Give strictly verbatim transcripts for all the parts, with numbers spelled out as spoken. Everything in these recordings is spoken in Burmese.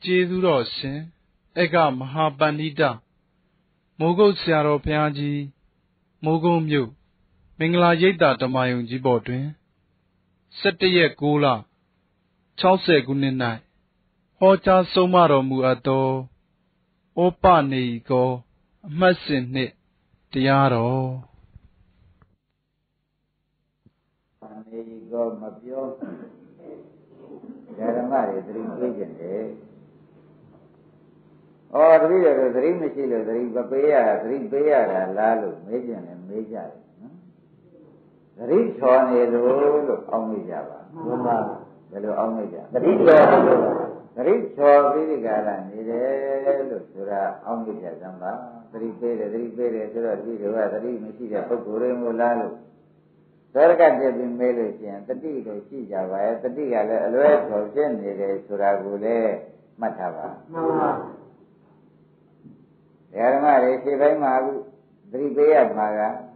Jesudo Shin, Ega Mahabandita, Mogo Siaro Piaji, Mogo Mu, Mingla Yeta Damayung Jibodwin, Setiye Gula, Chause Guninai, Hoja Somaro Muato, Opa Nigo, Masin Nit, Diaro. Nigo Mapio, Yaramari, three pigeons. Or the reader, three machine, three papaya, three paya, lalu, major and major. The rich one is all only Java. The only Java. The rich one, the rich one, really galan, is Sura, only Java. Three pay, three pay, Sura, three machine, Purim, Lalu. Sarga de Bimele, the Diga, she Java, the Diga, Aloe, or Jenny, Sura Gule, Matava. Yaramari, Shiva Magu, three pay Maga.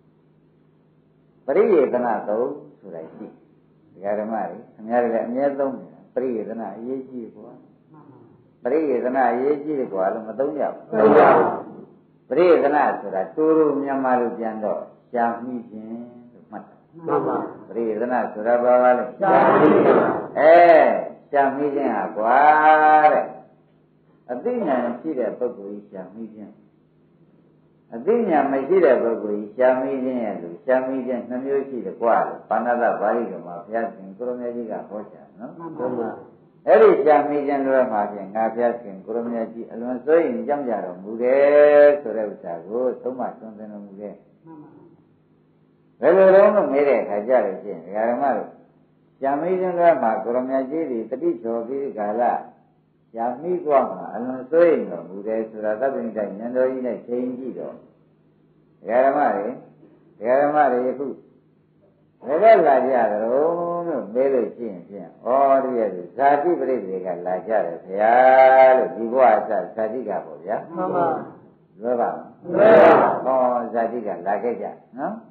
Priyetanato, Suraki. Yaramari, Nyadam, Priyetana, Yeji, Priyetana, Yeji, Matoya. Priyetana, Sura, Turu, Yamaru Jando, Shami, Mata. Priyetana, Surabawali. Eh, Shami, Aquare. A thing and see that book with Shami. A thing I may see that book with Shami, Shami, and Namushi the Quad, Panada Variga, Mafias, and Kuromajiga, Hosha, no? Every Shami and Ramajan, Nafias, and Kuromaji, Alonso in Jamjaro, Muge, Sorevta, go, so much on the Muge. Well, I don't made a Hajari, Yaramaru. Shami and Rama, Kuromaji, the teacher of the Gala. Yami Guama, Alonso in Muge, Surata, and Yando in a change. Yaramari, Yaramari, who? Whether Lajaro, Mele Chin, or the other, Sati Bredica, Lajara, Yar, Divoasa, Sadiga, ya? Lava, oh, Sadiga, Lagaja, no?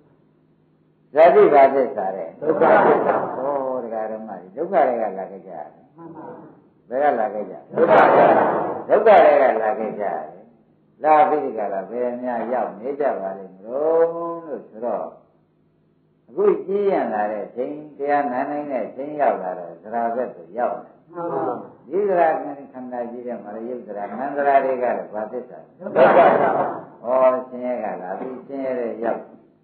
Sadiga, Sare, oh, the Garamari, Dugara Lagaja. Where Lagaja? Dugara Lagaja. La Vidica, Venia, Yam, Naja Valley, Rome, Sro. Good G and I think they are nine, ten Yavara, Ravet, Yav. These are American Nigeria, Maria, Mandra Regal, Patita. Or Senegala, Senegala, Yav.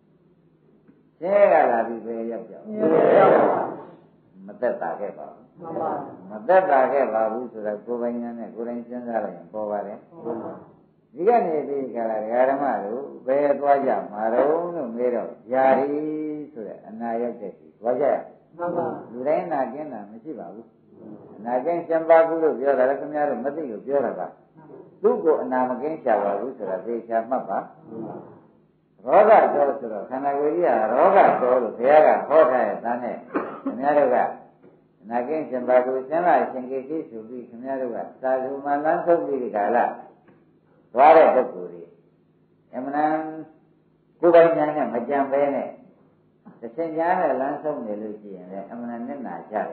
Senegala, Yav. Matata Geba. Matata Geba, who are going and going to Povare. You can be Garamaro, where Dwaja, Maro, Mero, Yari, and Nayaki, Waja. Lurena again, Michibabu. And again, Chambabu, the other Camaro, Mati, Yoraba. Lugo and I'm against Shababu, so that they shall Mapa. Roga, Dosro, Canaguria, Roga, Dolo, Piaga, Hota, Dane, Naruga. And again, Chambabu, Sema, Singaki, to be Naruga, Sazuma, Lanto, Vigala. Ware the Puri. Emanan Kubayan, Majam Bene. The Senjana Lansum Meluji and Emanan Najari.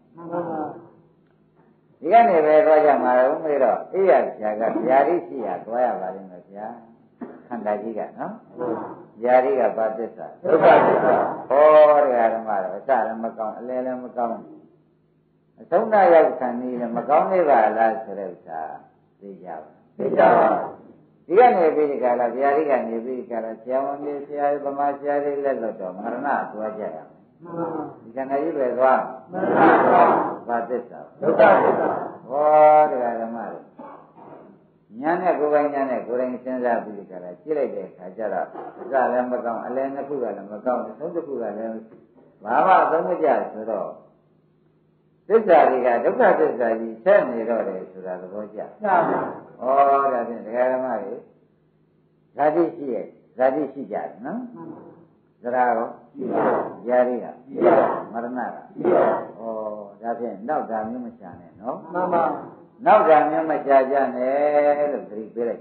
You can never Raja Maramiro, Iya, Jaga, Yarisia, Goya Valimia, Kandajiga, no? Yariga Batista. Or Yaramara, Saramacon, Lelamacon. So now you can need a Maconiva, La Sereta, the Java. Diga be Gala, Yariga, Nibi, Gala, Chiamon, Sia, Bamasia, Leloto, Marana, to a jam. You can have it one. Batista. What a matter. Yana Govayana, Goring Senza, Bigala, Chile, Hajara, Zalamacon, Alena Puga, Macon, Sundapuga, Mama, Domaja, this is the Duka, this is the ten year old to the Boja. Oh, that is the Garamari. Zadisi, Zadisi Jar, no? Zarago, Yaria, Maranara. Oh, that is now Damumachane, no? Mama. Now Damumachane, the three village.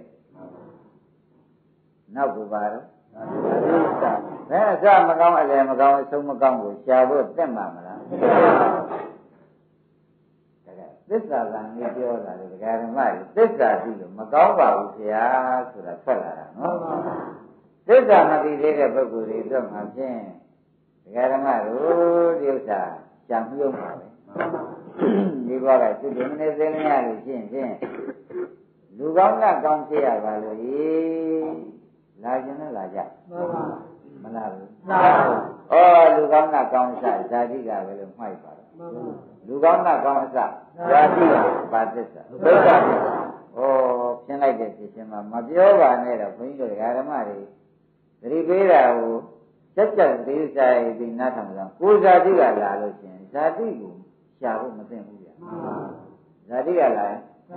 Now Gubaro. Then Zamagam, Alamagam, Sumagam, Shabu, then Mamma. This စ္စာကံကြီးပြောတာလေဒကာဓမ္မတွေသစ္စာကြည့်လို့မကောင်းပါဘူးခင်ဗျာဆိုတာထွက်လာတာနော်သစ္စာမသိသေးတဲ့ပုဂ္ဂိုလ်တွေတော့မှဖြင့်ဒကာဓမ္မတို့ဒီဥစ္စာကြံပြုံးပါပဲဒီဘက်ကသူဒီမနေ့သိနေရလို့ရှင်းဖြင့်လူကောင်းကကောင်းဖြစ်ရပါလို့ဤလာခြင်းနဲ့လာကြမလားဘူးလာဩလူကောင်းကကောင်းစားဇာတိကပဲလို့မှိုက်ပါတော့လူကောင်းကကောင်းအစဇာတိကပါသစ္စာဒုက္ခသစ္စာဩရှင်းလိုက်တဲ့ဖြစ်ချင်းမှာမပြောပါနဲ့တော့ဘုန်းကြီးတို့ဓမ္မတွေသတိပေးတာကိုစက်ကြက်သေးစားရပြီးနားထောင်ကြကိုဇာတိကလာလို့ရှင်ဇာတိကိုရှာဖို့မသိဘူးဗျာဇာတိကလာ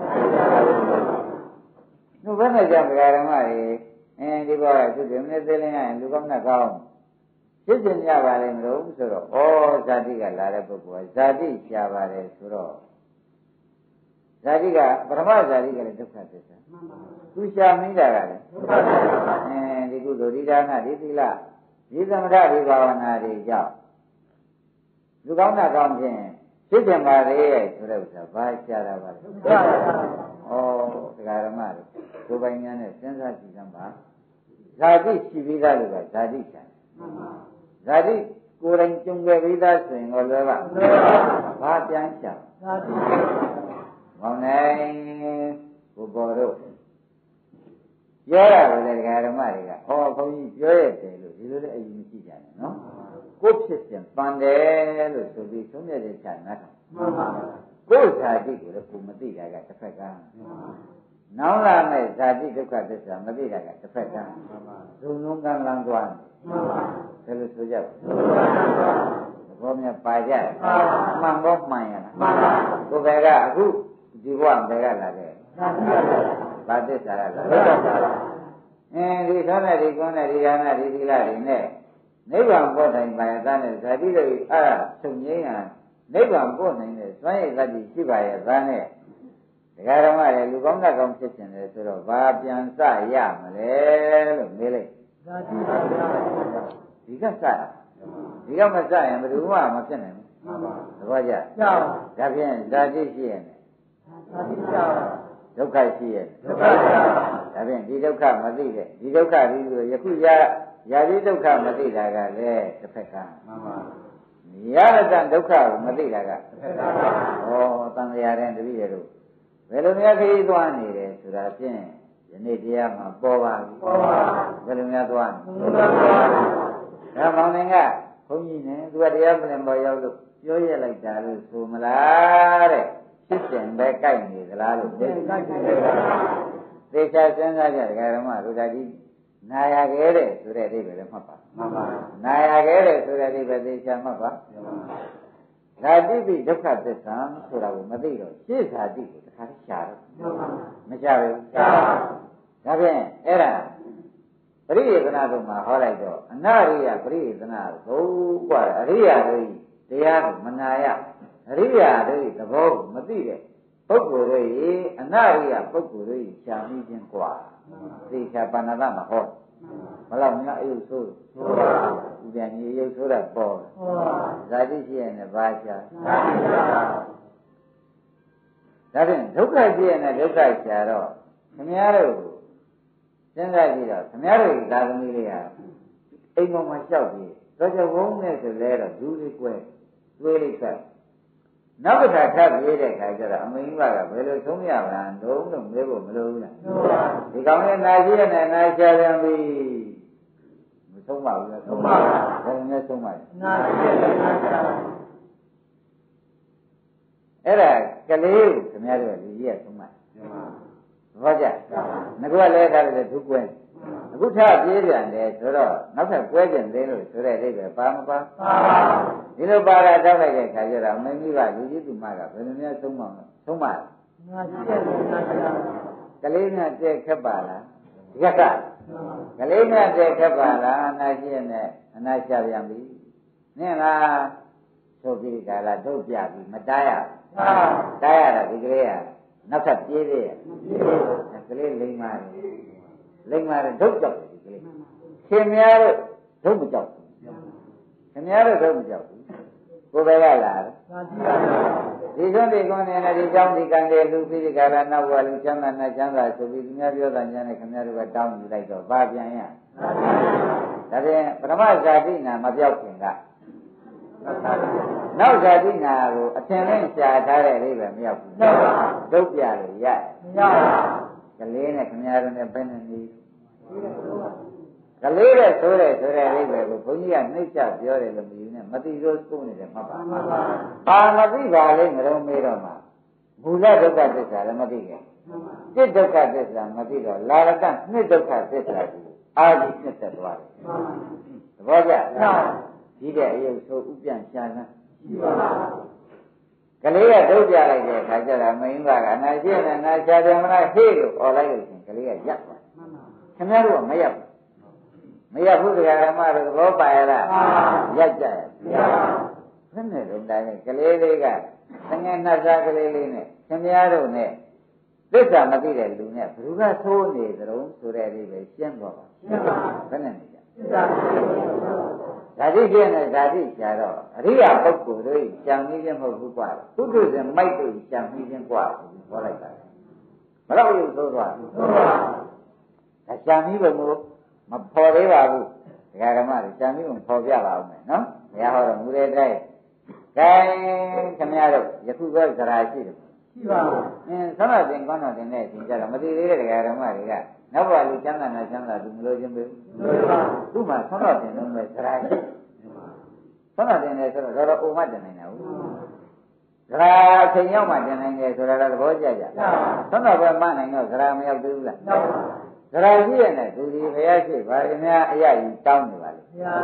နှုတ်ဘယ်နဲ့ကြောင့်ဓမ္မတွေအဲဒီဘောကသူဒီမနေ့သေးလင်းရရင်လူကောင်းနဲ့ကောင်းဖြစ်စဉ်ရပါလိမ့်မလို့ဆိုတော့ဩဇာတိကလာတဲ့ပုဂ္ဂိုလ်ကဇာတိရှားပါတယ်ဆိုတော့ဇာတိကပရမဇာတိကလည်းဒုက္ခသစ္စာသူရှားမိတာကလည်းဒုက္ခသစ္စာအဲဒီကုသိုလ်ဒီဒါနဒီသီလဒီသမထဒီဘာဝနာတွေကြောင့်လူကောင်းတာကောင်းခြင်းဖြစ်တယ်ပါလေဆိုတဲ့ဥစ္စာဘာရှားတာပါလဲဒုက္ခသစ္စာဩတရားဓမ္မတွေကိုယ်ပိုင်ဉာဏ်နဲ့စဉ်းစားကြည့်စမ်းပါဇာတိရှိပြီးသားလို့ကဇာတိရှားဇာတိကိုယ်တိုင်ကြုံခဲ့ပြီးသားဆိုရင်တော့လည်းကဘာပြန်ချဇာတိမောင်နိုင်ဘုဘောတို့ပြောရတယ်လေဒကာဓမ္မတွေကဟောဘုန်းကြီးပြောရတယ်လို့ဒီလိုလည်းအရင်မရှိကြနဲ့နော်ကိုယ်ဖြစ်စဉ်ပန်တယ်လို့ဆိုပြီးသုံးရတဲ့ခြာနားထောင်မှန်ပါကိုယ်ဇာတိကိုလည်းကိုမသိတာကတစ်ဖက်ကနောင်လာမဲ့ဇာတိဒုက္ခသစ္စာမသိတာကတစ်ဖက်ကဇုံလုံးကံလန်းသွားတယ်ဘယ်လိုဆိုကြလဲဘောမြပါကြတယ်မှန်တော့မှန်ရလားမှန်ပါကိုယ်ဘက်ကအခုဒီဘဝဘက်ကလာတယ်ဘာသစ္စာလဲအင်းဒီသောနဲ့ဒီကုန်းနဲ့ဒီဒါနဒီသီလတွေနဲ့နိဗ္ဗာန်ပို့နိုင်ပါရဲ့သားနဲ့ဇာတိတွေအဲ့ဒါချုပ်ငြိမ်းရနိဗ္ဗာန်ပို့နိုင်တဲ့စွမ်းရည်သတ္တိရှိပါရဲ့သားနဲ့ဒကာဓမ္မတွေလူကောင်းတဲ့ကောင်းဖြစ်ခြင်းလေဆိုတော့ဘာပြန်စရမလဲလို့မေးလိုက်ဇာတိပါဗျာဒီကစဒီကမစရင်ဘယ်သူမှမဖြစ်နိုင်ဘူးမှန်ပါသဘောကျကျပါဒါဖြင့်ဇာတိရှိရင်ဇာတိကျပါဒုက္ခရှိရဲ့ဒုက္ခကျပါဒါဖြင့်ဒီဒုက္ခမသိတဲ့ဒီဒုက္ခဒီလိုယခုရရာဇိဒုက္ခမသိတာကလည်းတစ်ဖက်ကမှန်ပါရတဒုက္ခကိုမသိတာကတစ်ဖက်ကဩတန်လျာတဲ့တပည့်ရဲ့တို့ဘယ်လိုများခရီးသွားနေတယ်ဆိုတာဖြင့်ယနေ့တရားမှာပေါ်ပါပြီပေါ်ပါဘယ်လိုများသွားနေဒါမောင်နိုင်ကဘုန်းကြီးနဲ့သူကတရားပြင်ပေါ်ရောက်လို့ပြောရလိုက်တာလို့ဆိုမလားတဲ့ဖြစ်စဉ်ပဲကြိုက်နေသလားလို့သိကြိုက်နေတယ်သေချာစဉ်းစားကြဒကာဓမ္မတို့ဒါဒီနာရခဲ့တဲ့ဆိုတဲ့အဓိပ္ပာယ်လည်းမှတ်ပါမှန်ပါနာရခဲ့တဲ့ဆိုတဲ့အဓိပ္ပာယ်သေချာမှတ်ပါမှန်ပါဇာတိပိဒုက္ခသစ္စာဆိုတာကိုမသိတော့ရှင်းဇာတိကိုတခါတည်းရှားတော့မရှားဘူးရှားပါဒါဖြင့်အဲ့ဒါပရိယေသနာတို့မှာဟောလိုက်တော့အနာရိယပရိယေသနာကိုกว่าအရိယတို့တရားကိုမနာရအရိယတို့သဘောကိုမသိတဲ့ပုဂ္ဂိုလ်တွေအနာရိယပုဂ္ဂိုလ်တွေရှားမိခြင်းกว่าသိချာပဏ္ဏမဟောဘလောက်များအယုဆိုးဆိုပါဘူးပြန်ကြီးရုပ်ဆိုးတာပေါ်ဇာတိရှိရင်လည်းဘာရှာဇာတိရှာဒါဖြင့်ဒုက္ခရှိရင်လည်းဒုက္ခရှာတော့ခင်ဗျားတို့စဉ်းစားကြည့်တော့ခင်ဗျားတို့သာသမီလေးဟာအိမ်ပေါ်မှာလျှောက်ပြီးတော့ကြောင့်ဘုံနဲ့ဆိုလဲတော့ဒူးလေးကွဲသွေးလေးကပ်နောက်တစ်ခါထပ်ပြေးတဲ့ခါကျတော့အမိန်ကကဘယ်လိုသုံးရမလားလုံးလုံးမေးဖို့မလိုဘူးလားဒီကောင်လေးနာရှိရနဲ့နာရှာပြန်ပြီမဆုံးပါဘူးလားဆုံးပါဘူးဘယ်နဲ့ဆုံးပါလဲနာရှိရနဲ့နာရှာအဲ့ဒါကလေးကိုခင်ဗျားတို့လူကြီးကဆုံးပါဘာကြငါကလည်းဒါလည်းဒုကွဲအခုထပြေးပြန်တယ်ဆိုတော့နောက်ထပ်ကွဲပြန်သေးလို့ဆိုတဲ့အိဗယ်ပါမပါပါဒီလိုပါတာတောက်လိုက်တဲ့ခါကျတော့မင်းကြီးကလူကြီးသူမကဘယ်လိုများဆုံးမလဲဆုံးမလားငါရှိတယ်ငါရှိတယ်ကလေးနဲ့တဲ့ခက်ပါလားဒီကကကလေးနဲ့တဲ့ခက်ပါလားအနာရှိနဲ့အနာရှာပြန်ပြီနင်းလားဆိုပြီးဒါလားတို့ပြပြီမတားရဘူးတားရတာဒီကလေးကနောက်ထပ်ပြေးသေးရဲ့ကလေးလိမ့်မာတယ်လိမ့်မာတယ်ဒုတ်ကြောက်တယ်ဒီကလေးခင်များတို့ဒုတ်မကြောက်ဘူးခင်များတို့ဒုတ်မကြောက်ဘူးကိုယ်ပဲရလာဒီစွန်းဒီကွန်းနဲ့ဒီကြောင်းဒီကံတွေလူပြီးဒီကလာနောက်ဘဝလူချမ်းသာနဲ့ချမ်းသာဆိုပြီးသူများပြောတာညာနဲ့ခင်ဗျားတို့ကတောင်းယူလိုက်တော့ဘာပြန်ရဒါဖြင့်ပထမဇာတိနာမပြောက်ခင်ကနောက်ဇာတိနာကိုအထင်နဲ့ရှားထားတဲ့အိဗယ်မရောက်ဘူးဒုတ်ပြလို့ရမရကလေးနဲ့ခင်ဗျားတို့နဲ့ဘယ်နဲ့နေကလေးတဲ့ဆိုတဲ့ဆိုတဲ့အိဗယ်ကိုဘုန်းကြီးကနှိမ့်ချပြောတယ်လို့မယူနဲ့မသိလို့ကိုယ်နေတယ်မှတ်ပါဘာမသိပါလိမ့်မလို့မေးတော့မှမူလဒုက္ခသစ္စာလည်းမသိခဲ့จิตဒုက္ခသစ္စာမသိတော့လာရကနှစ်ဒုက္ခသစ္စာကိုအာရုံနှစ်သက်သွားတယ်သဘောကျဒီတဲ့အယုတ်ဆိုဥပြန်ရှာစမ်းကလေးကဒုတ်ပြလိုက်တဲ့အခါကျတော့မင်းသားကအနာရှိနဲ့နာရှာတယ်မလားဟေ့လို့អော်လိုက်လို့ရှင်ကလေးကရပ်သွားခင်ဗျားတို့ကမရပ်ဘူးမရပ်ဘူးတရားဓမ္မတို့သဘောပါရလားရပ်ကြရဘယ်နဲ့တော့တိုင်းကလေးလေးကသငယ်နှက်စားကလေးလေးနဲ့ခင်ဗျားတို့နဲ့သစ္စာမသိတဲ့လူနဲ့ဘယ်သူကသိုးနေကြုံဆိုတဲ့အိပဲရှင်းသွားပါဘယ်နဲ့နေကြဓာတိပြည့်နဲ့ဓာတိရှာတော့အရိယာပုဂ္ဂိုလ်တို့ကြံမိခြင်းမဟုတ်ဘူးကွာသူတို့စမိုက်တို့ကြံမိခြင်းကွာပြောလိုက်တာမတော့ရုပ်သိုးသွားဒါကြံမိဘမို့မဖော်သေးပါဘူးဒကာဓမ္မတွေကြံမိဘမဖော်ပြပါဦးမယ်နော်ဘုရားဟောတော်မူတဲ့တိုင်းကဲခင်ဗျားတို့ယခုသောဇရာရှိတယ်ရှိပါဘူးအင်းသမတ်တင်ကောင်းတော်တင်တဲ့ရှင်ကြတော့မသိသေးတဲ့ဒကာဓမ္မတွေကနောက်ပါလူချမ်းသာနဲ့ချမ်းသာသူမလို့ခြင်းပဲမလို့ပါသူ့မှာသမတ်တင်လုံးပဲဇရာရှိသမတ်တင်တယ်ဆိုတော့တော်တော်အိုမတင်နိုင်တာဟုတ်ဇရာအချိန်ရောက်မှတင်နိုင်တယ်ဆိုတာတော့သဘောကျကြသမတ်ပဲမနိုင်တော့ဇရာမရောက်သေးဘူးလားဇရာရှိရတဲ့သူဒီဘုရားရှိပါရင်များအရာကြီးတောင်းနေပါလေဘုရား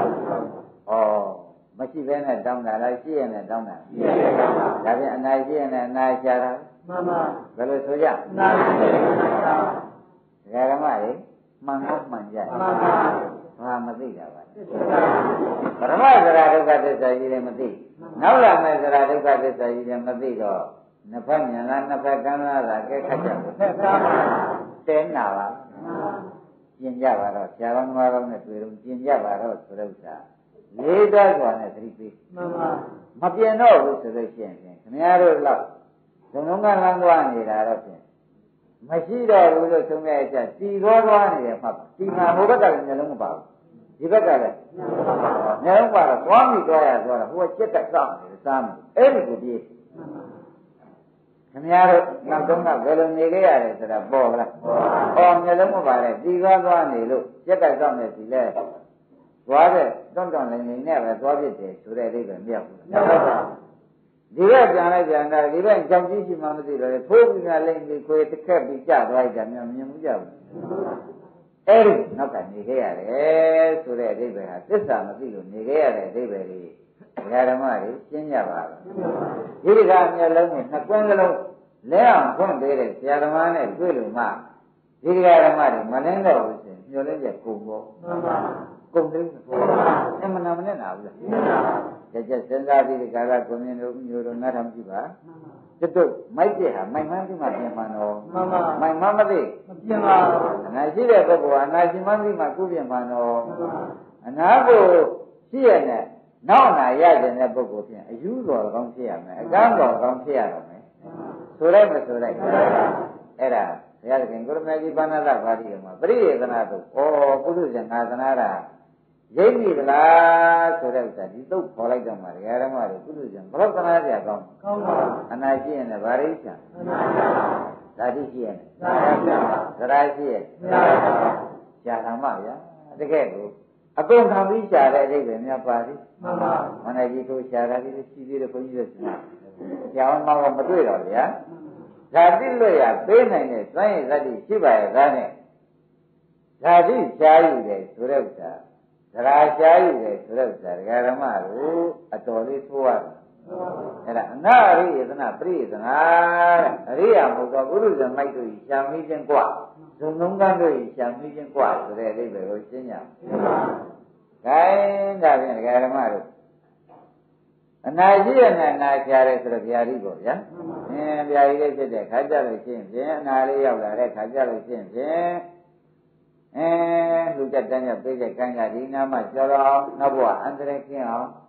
ဩမရှိဘဲနဲ့တောင်းတာလားရှိရနဲ့တောင်းတာရှိရနဲ့တောင်းတာဒါပြန်အနာရှိရနဲ့အနာရှာတာမှန်ပါဘယ်လိုဆိုကြအနာရှိရနဲ့တောင်းတာဒကာဓမ္မတွေမှန်တော့မှန်ကြမှန်ပါဘာမသိတာပါပရမဇရာဒုက္ခသစ္စာကြီးလည်းမသိနောက်လာမဲ့ဇရာဒုက္ခသစ္စာကြီးလည်းမသိတော့နှစ်ဖက်ဉာဏ်လားနှစ်ဖက်ကမ်းလားသာကဲခတ်ကြတယ်တဲနာပါကျင်ကြပါတော့ဆရာတော်ကတော်နဲ့တွေ့တော့ကျင်ကြပါတော့ဆိုတဲ့ဥစ္စာလေးတတ်စွာနဲ့သတိပေးမှန်ပါမပြင်းတော့ဘူးဆိုလို့ရှိရင်ခင်ဗျားတို့တော့ဇုံလုံးကလမ်းသွားနေတာတော့ဖြင့်မရှိတော့ဘူးလို့ဆုံးတဲ့အချက်တီရောသွားနေတယ်မှတ်ပါတီမှာဟိုဘက်ကလည်းမျိုးလုံးမပါဘူးဒီဘက်ကလည်းမျိုးလုံးပါတော့သွားမိသွားရသွားတော့ဟိုကจิตကစောင့်နေစားမယ်အဲ့ဒီကိုပြေးခင်ဗျားတို့နောက်ဆုံးကဘယ်လိုနေခဲ့ရတယ်ဆိုတာပေါ်လားပေါ်မျိုးလုံးမပါတဲ့တီရောသွားနေလို့จิตကစောင့်နေပြီလေသွားတဲ့တွန့်တွန့်လိမ့်လိမ့်နဲ့ပဲသွားဖြစ်တယ်ဆိုတဲ့အိဗယ်မရောက်ဘူး။ဟုတ်ပါဘူး။ဒီဘက်ပြန်လိုက်ပြန်တာဒီဘက်ကြောက်ကြီးရှိမှမသိတော့လေဖိုးပြီးမှလိမ့်ပြီးခွေတစ်ခက်ပြီးကြသွားလိုက်တာမြင်မြင်မှုကြဘူး။အဲဒီနောက်ကနေခဲ့ရတယ်ဆိုတဲ့အိဗယ်ဟာသစ္စာမသိလို့နေခဲ့ရတဲ့အိဗယ်လေးဒကာဓမ္မတွေရှင်းကြပါဘူး။ဒီကမျက်လုံးနဲ့နှစ်ကွင်းကလုံးလဲအောင်ဖွင့်ပေးတဲ့ဆရာသမားနဲ့တွေ့လို့မှဒီဒကာဓမ္မတွေမလင်းတော့ဘူးဆိုရင်မျောလင်းချက်ကုန်ပေါ့။မှန်ပါကုန်တယ်အမှန်မှန်နဲ့နာဘူးလားကြက်ကြက်စဉ်းစားပြီးဒီကာလကိုမြင်လို့မျိုးတော့နားထောင်ကြည့်ပါတွတ်တွတ်မိုက်တဲ့ဟာမိုက်မှန်းပြီးမှပြင်မှန်တော့မှန်ပါမိုက်မှန်းမသိမပြင်ပါဘူးအနာရှိတဲ့ပုဂ္ဂိုလ်ကအနာရှိမှန်းပြီးမှကုပြင်မှန်တော့အနာကိုရှိရတဲ့နောက်အနာရတဲ့ပုဂ္ဂိုလ်ဖြင့်အယူတော်ကောင်းဖြစ်ရမယ်အကန့်တော်ကောင်းဖြစ်ရတော့မယ်ဆိုလိုက်မဆိုလိုက်အဲ့ဒါဘုရားသခင်ကိုရမေကြီးဘာနာတပါဠိတော်မှာပရိယေသနာတို့ဩပုရုဇဉ်ငါသနာတာရိပ်ပြီလားဆိုတဲ့ဥစ္စာဒီသုတ်ခေါ်လိုက်တော့မှဒကာဓမ္မတို့ပုရုဇဉ်ဘလို့သနာကြကောင်းကောင်းပါအနာရှိရင်လည်းဗာရိချာအနာရှိပါဓာတိရှိရင်ဓာတိပါသရာရှိရင်သရာပါရှားဓမ္မဗျာတကယ်ကိုအကုန်ခံပြီးရှားတဲ့အိဗယ်များပါသည်မှန်ပါမန္တကြီးတို့ရှားတာလေးရှိသေးတယ်ဘုန်းကြီးတို့ရှားအောင်မှမတွေ့တော့ဗျာဓာတိလွတ်ရပေးနိုင်တဲ့စွမ်းရည်သတ္တိရှိပါရဲ့ဒါနဲ့ဓာတိရှားယူတယ်ဆိုတဲ့ဥစ္စာသရာရှားယူတယ်ဆိုတဲ့ဥစ္စာဒကာဓမ္မတို့အတော်လေးသိုးရတယ်အဲ့ဒါအနာရိယသနာပရိယသနာတဲ့အရိယာမဟုတ်တော့ဘုရုဇမိုက်တို့ရှားမိခြင်းกว่าဇုံလုံးကန်းတို့ရှားမိခြင်းกว่าဆိုတဲ့အဓိပ္ပာယ်ကိုရှင်းကြအောင်။ဒါဒါဖြင့်ဒကာဓမ္မတို့အနာရှိရနဲ့နာရှားတယ်ဆိုတော့ဗျာတိပေါ့ဗျာအင်းဗျာတိလေးဖြစ်တဲ့ခါကြလို့ရှိရင်ဖြင့်အနာလေးရောက်လာတဲ့ခါကြလို့ရှိရင်ဖြင့်အဲလူကြတန်းကြပေးတဲ့ကံကဒီနာမှကျော်တော့နောက်ဘဝအန္တရာယ်ကင်းအောင်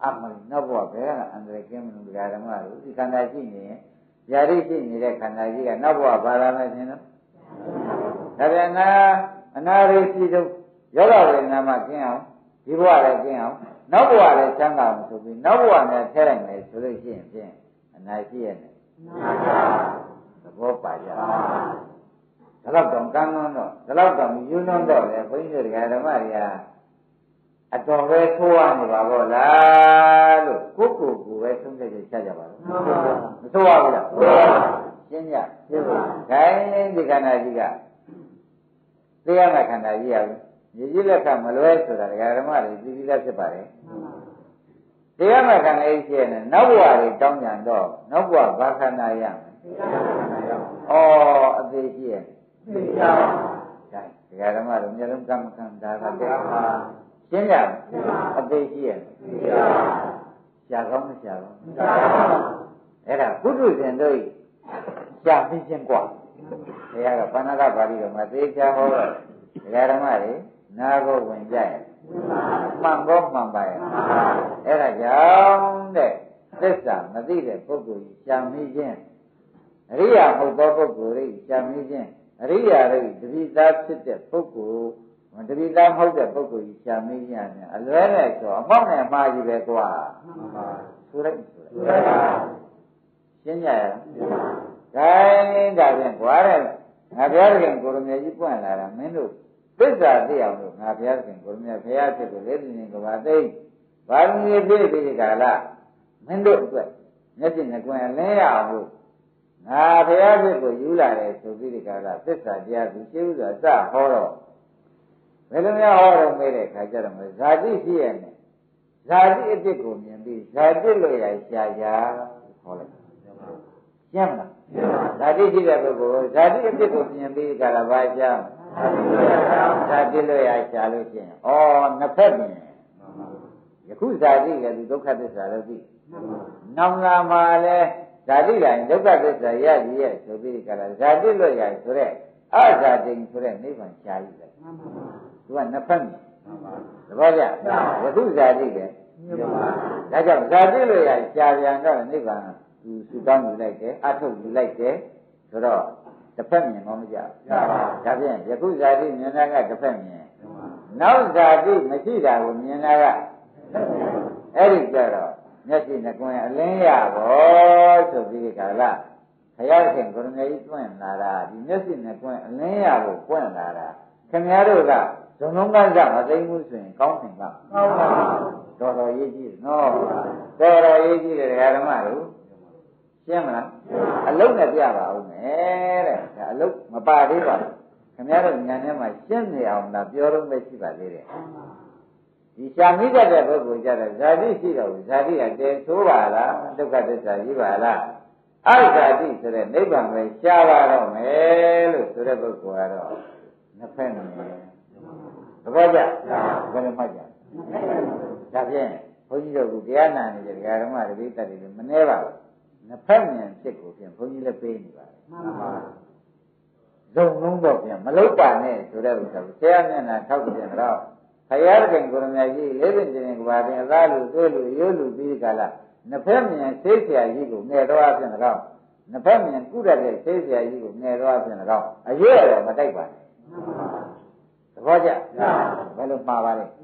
မလီနောက်ဘဝဘယ်ကအန္တရာယ်ကင်းမလို့ဒကာဓမ္မတို့ဒီခန္ဓာရှိနေရင်ယာရိရှိနေတဲ့ခန္ဓာကြီးကနောက်ဘဝဘာလာမယ်ထင်တော့ဒါပြန်နာအနာရိရှိတော့ယောဂဝေဒနာမှကျင်းအောင်ဒီဘဝလည်းကျင်းအောင်နောက်ဘဝလည်းချမ်းသာအောင်ဆိုပြီးနောက်ဘဝနဲ့ထဲလိုက်မယ်ဆိုလို့ရှိရင်ဖြင့်အနာရှိရဲ့နဲ့သဘောပါကြဒါတော့တောင်ကမ်းလွန်းတော့ဒါတော့တောင်ယူလွန်းတော့လေဘုန်းကြီးတို့ဒကာဓမ္မတွေကအတော်ပဲထိုးရနေပါဘောလားလို့ကိုယ့်ကိုယ်ကိုယ်ပဲသုံးသက်ချက်ချကြပါလို့မဆိုးရဘူးလားရှင်းကြရှင်းပါခိုင်းဒီခန္ဓာကြီးကသိရမယ့်ခန္ဓာကြီးရဘူးညီကြီးလက်ခမလွဲဆိုတာဒကာဓမ္မတွေသိပြီးသားဖြစ်ပါတယ်သိရမယ့်ခန္ဓာကြီးရှိရင်နောက်ဘဝတွေတောင်းကြတော့နောက်ဘဝဘာခန္ဓာရမယ်ဩအသေးရှိရဲ့သိပါဒကာဓမ္မတို့မျိုးလုံးကမ္မခံဒါကတည်းကရှင်းကြအသေးရှိရဲ့ရှားကောင်းမရှားကောင်းအဲ့ဒါပုထုဇဉ်တို့ရှားသိချင်းกว่าဘုရားကဘာနာကပါဠိတော်မှာသေချာဟောတော့ဒကာဓမ္မတွေနာကိုဝင်ကြရဲ့မှန်ကောမှန်ပါရဲ့အဲ့ဒါကြောင့်တဲ့သစ္စာမသိတဲ့ပုဂ္ဂိုလ်ကြီးရှားမိခြင်းအရိယာဟုတ်သောပုဂ္ဂိုလ်ကြီးရှားမိခြင်းအရိယာတို့တတိသားဖြစ်တဲ့ပုဂ္ဂိုလ်တတိသားမဟုတ်တဲ့ပုဂ္ဂိုလ်ကြီးရှားမိခြင်းနဲ့အလွဲနဲ့ဆိုအမောက်နဲ့အမှားကြီးပဲကွာဆိုလိုက်ဆိုလိုက်ရှင်းကြရဲ့ခိုင်းဒါဖြင့်ကွာတဲ့ငါဘုရားခင်ကိုရမေကြီးပွင့်လာတာမင်းတို့သစ္စာသိအောင်လို့ငါဘုရားခင်ကိုရမေဘုရားဖြစ်လို့လေပြင်းကဘာသိဘာလို့နေပြည့်ပြီးကြလားမင်းတို့အတွက်မျက်စိနဲ့ကွယ်လင်းရအောင်လို့ငါဘုရားဖြစ်ကိုယူလာတယ်ဆိုပြီးဒီကလာသစ္စာတရားကိုရှင်းဥစွာစဟောတော့ဘယ်လိုများဟောတော့မေးတဲ့ခါကျတော့ဇာတိရှိရဲ့နဲ့ဇာတိအစ်စ်ကိုမြင်ပြီးဇာတိလို့ရရှာရှာဟောလိုက်ကျမ်းလားဇာတိရှိတဲ့ပုဂ္ဂိုလ်ဇာတိအစ်စ်ကိုမြင်ပြီးကြတာဘာရှာဇာတိလို့ရရှာလို့ရှိရင်ဩနှစ်ဖက်မြင်ယခုဇာတိကဒီဒုက္ခသစ္စာလို့သိနောင်လာမှာလဲဇာတိတိုင်းဒုက္ခသစ္စာရရည်ရဲ့ဆိုပြီးကြတာဇာတိလို့ရဆိုတဲ့အဇာတိဆိုတဲ့နိဗ္ဗာန်ရှားရည်ပဲသူကနှစ်ဖက်မြင်သဘောကျယခုဇာတိကဒါကြောင့်ဇာတိလို့ရရှားပြန်တော့နိဗ္ဗာန်သူစုတောင်းယူလိုက်တယ်အထုတ်ယူလိုက်တယ်ဆိုတော့တစ်ဖက်မြင်တော့မကြဘူးဒါဖြင့်ယခုဇာတိမြင်တာကတစ်ဖက်မြင်နောက်ဇာတိမရှိတာကိုမြင်တာကအဲ့ဒီကြတော့မျက်စိနဲ့ကွင်အလင်းရဘောဆိုပြီးခါလာဘုရားရှင်ကိုရမေကြီးပွင့်လာတာဒီမျက်စိနဲ့ကွင်အလင်းရကိုပွင့်လာတာခင်ဗျားတို့ကဇုံလုံးကစားမသိဘူးဆိုရင်ကောင်းတယ်ကကောင်းပါဘူးတော်တော်ရေးကြည့်နော်တော်တော်ရေးကြည့်တယ်ဓမ္မတို့ရှင်းမလားအလုံးနဲ့ပြပါဦးမယ်တဲ့ဒါအလုံးမပါသေးပါဘူးခင်ဗျားတို့ညာထဲမှာရှင်းနေအောင်လားပြောလို့မရှိပါသေးတယ်ဒီရှာမိတတ်တဲ့ပုဂ္ဂိုလ်ကြတော့ဇာတိရှိတော့ဇာတိကတည်ဆိုးပါလားဒုက္ခသစ္စာကြီးပါလားအဇာတိဆိုတဲ့နိဗ္ဗာန်ပဲရှားပါတော့မယ်လို့ဆိုတဲ့ပုဂ္ဂိုလ်ကတော့နှစ်ဖက်နေသဘောကျဘယ်လိုမှတ်ကြဒါဖြင့်ဘုန်းကြီးတို့ကတရားနာနေတဲ့ဓမ္မတွေပိဋကတ်တွေမနှဲပါဘူးနှစ်ဖက်မြင်ဖြစ်ကိုဖြင့်ဘုန်းကြီးလည်းပေးနေပါတယ်မှန်ပါဇုံလုံးတော့ဖြင့်မလုပါနဲ့ဆိုတဲ့ဥစ္စာကိုဆရာမျက်နှာထောက်ပြတယ်တော့ဘုရားခင်ကိုရမကြီးလေးပင်တင်ကဘာပင်အသားလူသွေးလူရိုးလူပြီးကြလားနှစ်ဖက်မြင်သိเสียကြီးကိုငယ်တော့အပြင်တော့နှစ်ဖက်မြင်ကုရတဲ့သိเสียကြီးကိုငယ်တော့အပြင်တော့အရွယ်တော့မတိုက်ပါနဲ့သဘောကျဘယ်လိုမှားပါလဲ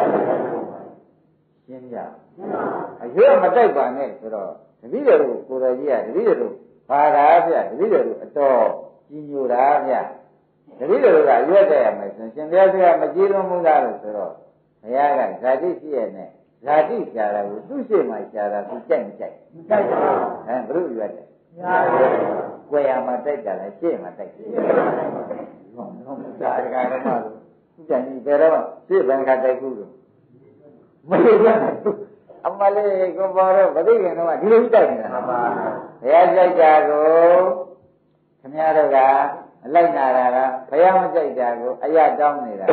ရှင်းကြအရွယ်မတိုက်ပါနဲ့ဆိုတော့တပည့်တော်ကိုကိုယ်တော်ကြီးကတပည့်တော်တို့ဘာသာဗျတပည့်တော်တို့အတော်ကြီးညိုတာဗျတပည့်တော်ကရွက်တဲ့ရမယ်ဆိုရှင်ဘုရားကမကြည်လွန်ဘူးလားလို့ဆိုတော့ဘုရားကဇာတိရှိရနဲ့ဇာတိရှားတာကိုသူ့ရှိမှရှားတာသူကြိုက်မကြိုက်ကြိုက်ပါဘူးအဲဘုရုရွက်တယ်ညာကိုယ်ရမှာတိုက်တာလဲရှေ့မှာတိုက်တယ်ဟုတ်ဟုတ်ဒါကလည်းမလို့သူကြံကြီးဘယ်တော့ရှေ့ဘန်ကတိုက်ခုလို့မလို့အမလေးကိုပေါ်တော့မသိခင်တော့ဒီလိုတိုက်နေတာပါဘုရားကြိုက်တာကိုခင်ဗျားတို့ကအလိုက်နာတာကဘုရားမကြိုက်တာကိုအရတောင်းနေတာ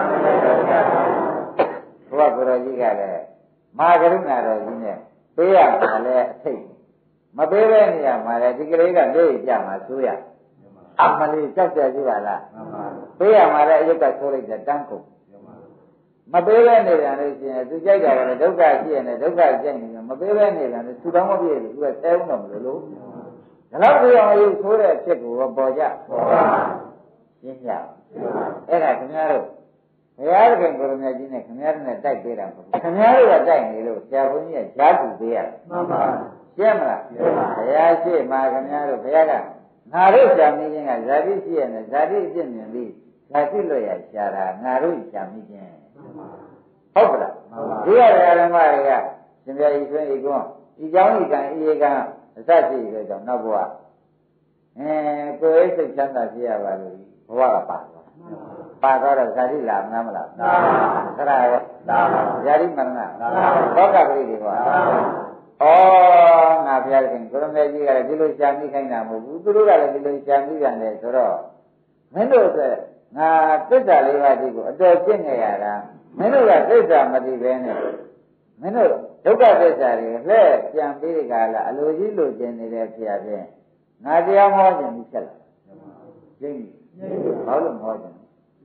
ဘုရားကိုယ်တော်ကြီးကလည်းမာကရုဏာတော်ကြီးနဲ့ပေးရမှာလဲအထိတ်မပေးတဲ့နေရာမှာလဲဒီကလေးကလေးကြမှာဆိုရအမလေးကြောက်ကြကြပါလားပေးရမှာလဲအယုတ်ကဆိုးလိုက်တဲ့တန်းကုန် mà bế lên này là này tôi chạy cả là đâu cả chi này đâu cả chi này mà bế lên này là tôi đâu có biết tôi là theo nó mà luôn đó bây giờ yêu số đấy chết của bỏ ra chính là cái này không nhớ đâu bây giờ cái người này gì này không nhớ này tay bế ra không nhớ là tay này luôn cha bố như cha cụ bế à xem là bây giờ chị mà không nhớ đâu bây giờ cả ngài lúc chạm đi nghe ra đi chị này ra đi chị này đi ra đi lo ya cha ra ngài lúc chạm đi ngheဟုတ်လားဒီရတယ်ဓမ္မတွေကရှင်ပြကြီးဆွေးဤကွန်းဤကြောင်းဤကံဤကံအစရှိကြကြောင့်နောက်ဘဝအဲကိုယ်စိတ်ချမ်းသာဖြစ်ရပါလို့ဘဝကပါသွားပါသွားတော့ဇာတိလာမလားမလားသာသရရောသာဇာတိမရဏသာဘောကပရိဒီကွာဩငါဘုရားရှင်ကိုရမေကြီးကလည်းဒီလိုရှာမိခိုင်းတာမဟုတ်ဘူးသူတို့ကလည်းဒီလိုရှာမိကြတယ်ဆိုတော့မင်းတို့ကငါသစ္စာလေးပါးဒီကိုအတော်ကျင့်နေရတာမင်းတို့ကသစ္စာမသိပဲနဲ့မင်းတို့ဒုက္ခသစ္စာတွေလှည့်ပြန်ပြီးကြလားအလိုကြီးလိုချင်နေတဲ့ဖြစ်အပြင်ငါတရားဟောခြင်းပြီးဖြစ်လာကျင့်ပြီဘာလို့မဟောခြင်း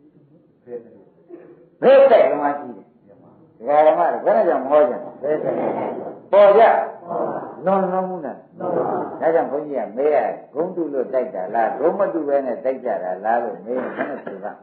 ဘယ်တဲ့ဓမ္မရှိတယ်ဒကာဓမ္မကဘယ်နဲ့ကြောင့်မဟောခြင်းပေါ်ကြလွန်လုံးမှုနဲ့ဒါကြောင့်ဘုန်းကြီးကမေးရဂုံတုလို့တိုက်တာလားဂုံမတုပဲနဲ့တိုက်ကြတာလားလို့မေးရင်ဘယ်နဲ့ဖြေပါ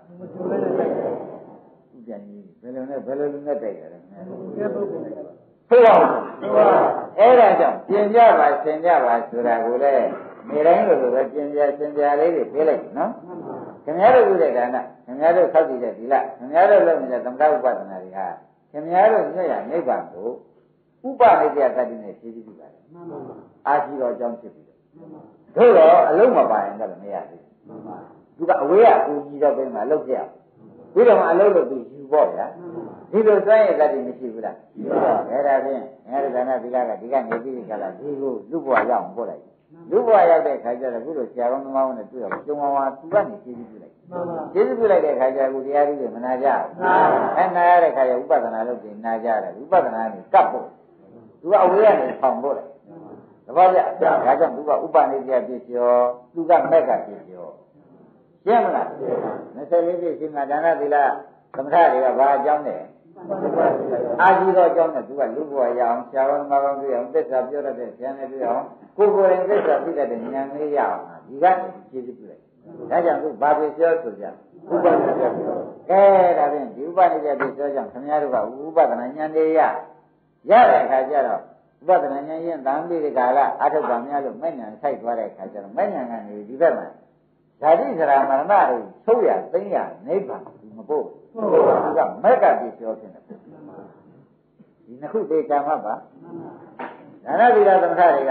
ပြန်ကြီးဘယ်လိုနဲ့ဘယ်လိုနဲ့တိုက်ကြလဲဟုတ်ပါဘူးအဲ့ဒါကြောင့်ပြင်ကြပါဆင်ကြပါဆိုတာကိုလည်းနေတိုင်းလိုလိုပဲပြင်ပြဆင်ပြလေးတွေပြေးလိုက်နော်ခင်ဗျားတို့ပြုတဲ့ဒါနခင်ဗျားတို့ဆောက်တည်တဲ့ဒီလခင်ဗျားတို့လုပ်နေတဲ့သမထဥပဒနာတွေဟာခင်ဗျားတို့ညွှန်ရနိဗ္ဗာန်ကိုဥပနိစ္စတတ္တိနဲ့ဖြည့်ဆည်းပြီးပါတယ်အာရှိတော်အကြောင်းဖြစ်ပြီးတော့တော့အလုံးမပါရင်တော့မရဘူးသူကအဝေးကအူကြီးတော့ပြင်မှာလုပ်ပြပြီးတော့မှအလုံးလို့ပြီးယူပေါ့ဗျာဒီလိုစွန့်ရတဲ့တည်းမရှိဘူးလားအဲ့ဒါဖြင့်ငါတို့ကဏ္ဍဒီကကဒီကနေပြီးကြလားဒီကိုလူဘဝရအောင်ပို့လိုက်လူဘဝရောက်တဲ့ခါကျတော့ခုလိုဆရာကောင်းသမားနဲ့တွေ့တော့ကျုံဝါသူကနေကျေးဇူးပြုလိုက်ကျေးဇူးပြုလိုက်တဲ့ခါကျအခုတရားကြီးတွေမနာကြဘူးအဲနာရတဲ့ခါကျဥပဒနာလုပ်ပြီးနာကြတယ်ဥပဒနာကနေကပ်ဖို့သူကအဝေးကနေဆောင်ဖို့တယ်တပည့်ကြဒါကြောင့်သူကဥပနိစ္စပြည့်ကျော်သူကမက်ကပြည့်ကျော်ရှင်းမလား၂၄ပြည့်ရှင်ကဒါနသီလသမထတွေကဘာအကြောင်းလဲအာကြီးသောအကြောင်းနဲ့သူကလူဘဝရအောင်ဆရာတော်မှာကောင်းပြအောင်သစ္စာပြောတတ်တဲ့ဉာဏ်နဲ့ပြအောင်ကိုယ်ကိုယ်ရင်သစ္စာသိတတ်တဲ့ဉာဏ်လေးရအောင်ဒီကနေကျေးဇူးပြုလိုက်ဒါကြောင့်သူဘာဖြစ်ပြောဆိုကြဥပနိစ္စပြောအဲဒါဖြင့်ဒီဥပနိစ္စပြောကြောင့်ခင်ဗျားတို့ကဥပဒနာဉာဏ်လေးရရတဲ့အခါကျတော့ဥပဒနာဉာဏ်ရင်တန်ပြီးဒီကလာအထုပ်ပါများလို့မဲ့ဉာဏ်ဆိုင်သွားတဲ့အခါကျတော့မဲ့ဉာဏ်ကနေဒီဘက်မှာဓာတိစရာမရဏတွေချုပ်ရသိမ့်ရနိဗ္ဗာန်ဒီမပို့ဘူးကမက်ကပြပြောဖြစ်တယ်ဒီနှစ်ခုသေချာမှတ်ပါဒါနသီလသမထတွေက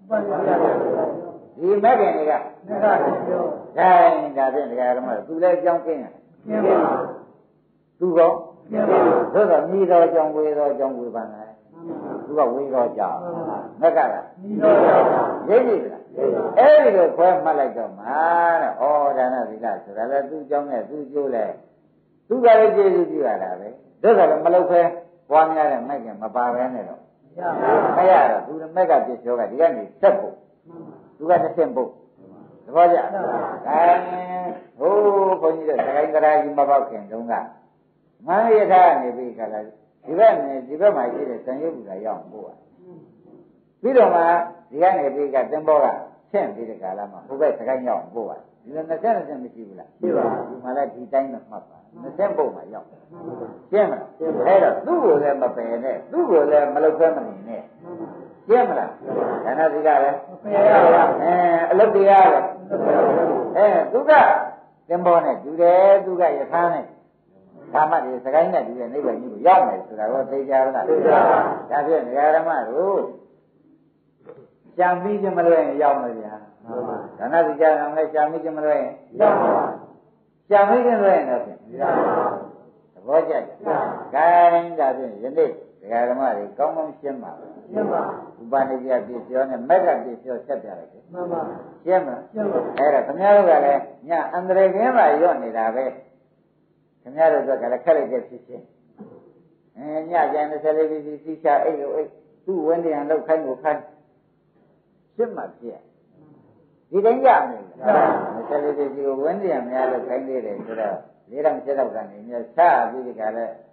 ဒီမက်ကင်တွေကမက်ကပြောဒါဒါဖြင့်တရားဓမ္မသူလည်းကြောင်းကင်းရကျင်းပါသူကောကျင်းပါသို့တော့မြည်တော်ကြောင်းဝေတော်ကြောင်းဝေပါနဲ့သူကဝေတော်ကြောင်းမက်ကကမြည်တော်ကြောင်းရိပ်ပြီလားအဲ့ဒီလိုခွဲမှတ်လိုက်တော့မှာတဲ့ဩဒါနသီလဆိုတာလည်းသူ့ကြောင်းနဲ့သူ့ကျိုးလဲသူကလည်းကျေးဇူးပြုရတာပဲဒါဆိုတော့မလုပ်ခဲပွားများတဲ့မိုက်ကမပါပဲနဲ့တော့မရတော့သူမက်ကပြည့်ကျော်ကဒီကနေဆက်ဖို့သူကတစ်ဆင့်ဖို့သဘောကျအဲဟိုးဘုန်းကြီးတို့သခိုင်းကြရာကြီးမပေါက်ခင်တုန်းကမန္တရထားနေပြီခါလာဒီဘက်နဲ့ဒီဘက်မှာရှိတဲ့စံရုပ်ကရောက်ပို့ပါပြီးတော့မှဒီကနေပြီးကတင်ဘောကဆင့်ပြီးတဲ့ကာလမှာဟိုဘက်သခိုင်းရောက်ပို့ပါဒီလိုနှစ်ဆက်နှစ်ဆက်မရှိဘူးလားရှိပါဘူးဒီမှာလည်းဒီတိုင်းမှမှတ်ပါနှစ်ဆက်ပုံမှာရောက်ရှင်းမလားအဲ့တော့သူ့ကိုလည်းမပယ်နဲ့သူ့ကိုလည်းမလုပ်ဖဲမနေနဲ့ရှင်းမလားဒါနသီလလည်းမပယ်ရဘူးအဲအလုတ်တရားလည်းအဲသူကတင်ဘောနဲ့တူတယ်သူကယထာနဲ့ဓမ္မတွေစကိုင်းနဲ့တူတဲ့နိဗ္ဗာန်ကြီးကိုရောက်မယ်ဆိုတာတော့သိကြလားသိပါဘူးဒါဖြင့်ဓမ္မတို့ကြံပြီးခြင်းမလို့ရင်ရောက်မယ်ဗျာဒါနသီလကလည်းကြံပြီးခြင်းမလို့ရင်ရောက်ပါကြံပြီးခြင်းလို့ရင်တော့ဖြင့်သဘောကျတယ်။ခိုင်းဒါဖြင့်ယနေ့ဒကာဓမ္မတွေကောင်းကောင်းရှင်းပါရှင်းပါဥပနိစ္စပြည့်ပြောနဲ့မက်ကပြည့်ပြောဆက်ပြလိုက်တယ်မှန်ပါရှင်းမလားရှင်းပါအဲ့ဒါခင်ဗျားတို့ကလည်းညအန္တရာယ်ကင်းမှရော့နေတာပဲခင်ဗျားတို့ကလည်းခက်လိုက်တဲ့ဖြစ်ချင်းအဲညကျန်၂၄ပြီးစီချအိတ်လို့အိတ်သူ့ဝင်းတရားလောက်ခိုင်းကိုခိုင်းရှင်းမှဖြစ်ဒီတိုင်းရမယ်၂၄ပြီးကိုဝင်းတရားများလို့ခိုင်းသေးတယ်ဆိုတော့လေးတော်ချက်တော့ကနေမြတ်ချပြီးဒီကလည်း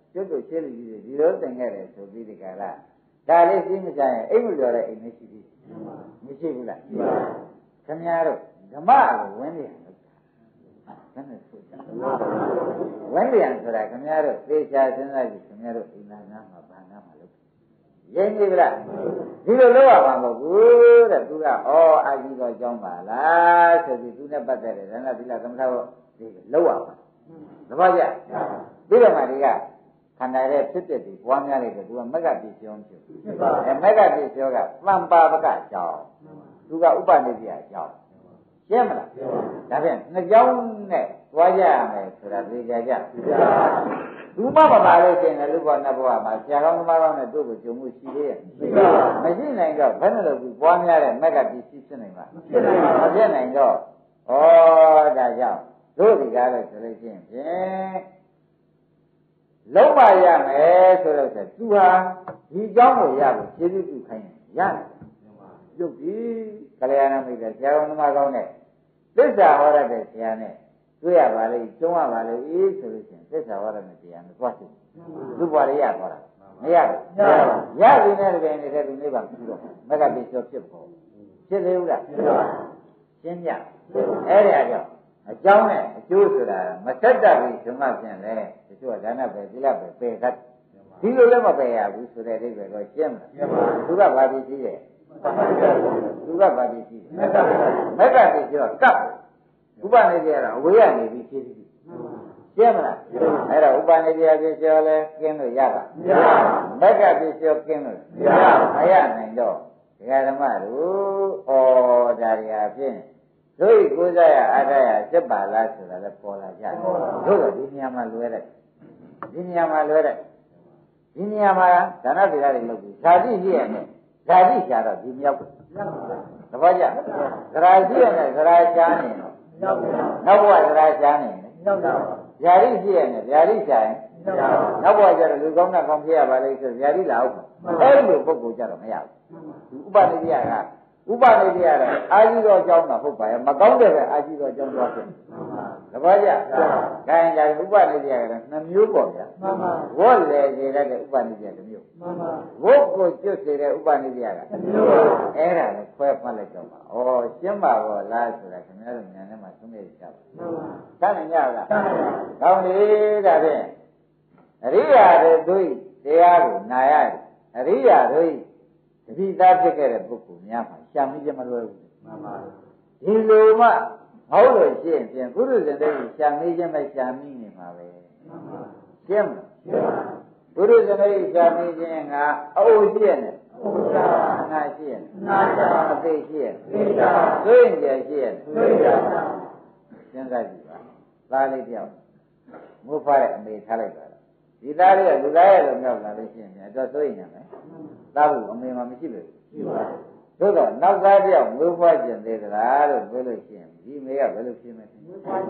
ကျွတ်တို့ရှင်းလို့ကြီးဒီလိုသင်ခဲ့တယ်ဆိုပြီးဒီကလာဒါလေးရှင်းမကြရင်အိမ်မလျော်တဲ့အိမ်မရှိဘူးမရှိဘူးလားခင်ဗျားတို့ဓမ္မကိုဝင်းနေတယ်ဘယ်နဲ့ဆိုကြဝင်းနေဆိုတာခင်ဗျားတို့သေချာစဉ်းစားကြည့်ခင်ဗျားတို့အိမ်နာနာမှာဘာနာမှာလို့ရင်းပြီလားဒီလိုလုပ်ရမှာမဟုတ်ဘူးတဲ့သူကဩအာကြီးတော်ကြောင်းပါလားဆိုပြီးသူနဲ့ပတ်သက်တဲ့ဒါနသီလသမထဘောဒီလောက်ရမှာသဘောကျပြီးတော့မှဒီကခန္ဓာရဲ့ဖြစ်ဖြစ်ဒီပွားများလိုက်တော့သူကမက္ကပစ္စယောဖြစ်အဲမက္ကပစ္စယောကသံပါပကအကြောင်းသူကဥပနိစ္စအကြောင်းရှင်းမလားဒါဖြင့်နှစ်ကြောင်းနဲ့သွားကြရမယ်ဆိုတာသိကြကြသူမမပါလို့ရှင်တယ်လူဘောနတ်ဘဝမှာဆရာကောင်းသမားကောင်းနဲ့တို့ကိုကြုံမှုရှိသေးရဲ့မရှိနိုင်တော့ဘယ်နဲ့လို့ပွားများတဲ့မက္ကပစ္စည်းဖြစ်နိုင်မှာမဖြစ်နိုင်တော့ဩဒါကြောင့်တို့ဒီကားလို့ဆိုလို့ရှိရင်ဖြင့်လုံးမရမယ်ဆိုတော့ဆိုသူဟာဒီเจ้าကိုရဖို့ခြေပြုပြုခိုင်းရတယ်ပြုတ်ပြီကလျာဏမိတ်ဆရာကောင်းသမားကောင်းနဲ့သစ္စာဟောရတဲ့ဆရာနဲ့တွေ့ရပါလေကျုံးရပါလေအေးဆိုလို့ရှိရင်သစ္စာဟောရတဲ့တရားနဲ့သွားစစ်သူ့ဘဝရရသွားတာမရဘူးရပြီနဲ့တကယ်နေတဲ့သူနေပါဘူးတော့မက္ကပိကျော်ဖြစ်ပေါ်ဖြစ်သေးဘူးလားရှင်းပြအဲ့ဒါကြောင့်အကြောင်းနဲ့အကျိုးဆိုတာမဆက်တတ်ဘူးဓမ္မဖြင့်လေတချို့ကဒါနပဲသီလပဲပယ်တတ်ဒီလိုလည်းမပယ်ရဘူးဆိုတဲ့အဓိပ္ပာယ်ကိုရှင်းမလားသူကဘာပြီးရှိရဲ့သူကဘာပြီးရှိရဲ့မက္ကပိကျော်ကပ်ဥပနိဒေယကအဝေးကနေပြီးဖြည့်ပြီးရှင်းမလားအဲ့ဒါဥပနိဒေယဖြစ်ကျော်လဲကျင်းလို့ရပါမက္ကဖြစ်ကျော်ကျင်းလို့မရနိုင်တော့ဒကာဓမ္မတို့ဩဒါရီအဖြစ်တို့ဤကိုးစားရအားရရစစ်ပါလားဆိုတာလဲပေါ်လာကြတယ်တို့တော့ဒီနေရာမှာလွဲတယ်ဒီနေရာမှာလွဲတယ်ဒီနေရာမှာဒါနသီလတွေလုပ်ပြီးဇာတိရှိရနဲ့ဇာတိရှာတော့ဒီမြောက်သဘောကျဇရာရှိရနဲ့ဇရာရှားနေတော့နောက်ဘဝဇရာရှားနေတယ်ဇာတိရှိရနဲ့ဇာတိရှာရင်နောက်ဘဝကျတော့လူကောင်းတာကောင်းဖြစ်ရပါလိမ့်ဆိုဇာတိလာအောင်အဲ့လိုပုဂ္ဂိုလ်ကြတော့မရဘူးဥပနိဒေယကဥပနိဒေယကတော့အာကြီးတော်ကြောင်းတာဟုတ်ပါရဲ့မကောင်းတဲ့ပဲအာကြီးတော်ကြောင်းသွားဖြစ်သဘောကျခိုင်းကြဥပနိဒေယကတော့နှမျိုးပေါ့ဗျာဝတ်လေစေတဲ့ဥပနိဒေယတစ်မျိုးဝတ်ကိုကျွတ်စေတဲ့ဥပနိဒေယကတစ်မျိုးအဲ့ဒါလည်းခွဲဖတ်လိုက်တော့ပါဩရှင်းပါဘောလားဆိုတာခင်ဗျားတို့ဉာဏ်ထဲမှာသုံးနေကြပါတတ်နိုင်ကြလားကောင်းပြီဒါဖြင့်အရိယာတို့တရားကိုနာရတယ်အရိယာတို့တတိသားဖြစ်ခဲ့တဲ့ပုဂ္ဂိုလ်များမှာရှာမိကြမလွယ်ဘူးမှန်ပါဒီလိုမှမဟုတ်လို့ရှိရင်ပြင်ပုရုဇဉ်တွေရှာမိခြင်းမရှာမိနေမှာပဲမှန်ပါရှင်းမလားရှင်းပါပုရုဇဉ်တွေရှာမိခြင်းကအအိုရှိရနဲ့ငါရှိရငါရှိအသိရှိရသိတာသိရင်ကြရှိရသိတာစဉ်းစားကြည့်ပါသားလေးတယောက်မိုးဖားတဲ့အမေထားလိုက်ပါဒီသားလေးကလူသားရဲ့လိုမြောက်လာလို့ရှိရင်တော့သိရင်ရမယ်သားဘူးအမေမှမရှိလို့ရှိပါဘူးသို့တော့နောက်သားတယောက်မွေးဖွားကျင်သေးသလားလို့ပြောလို့ရှိရင်ဒီမေကဘယ်လိုဖြစ်မလဲဘုရား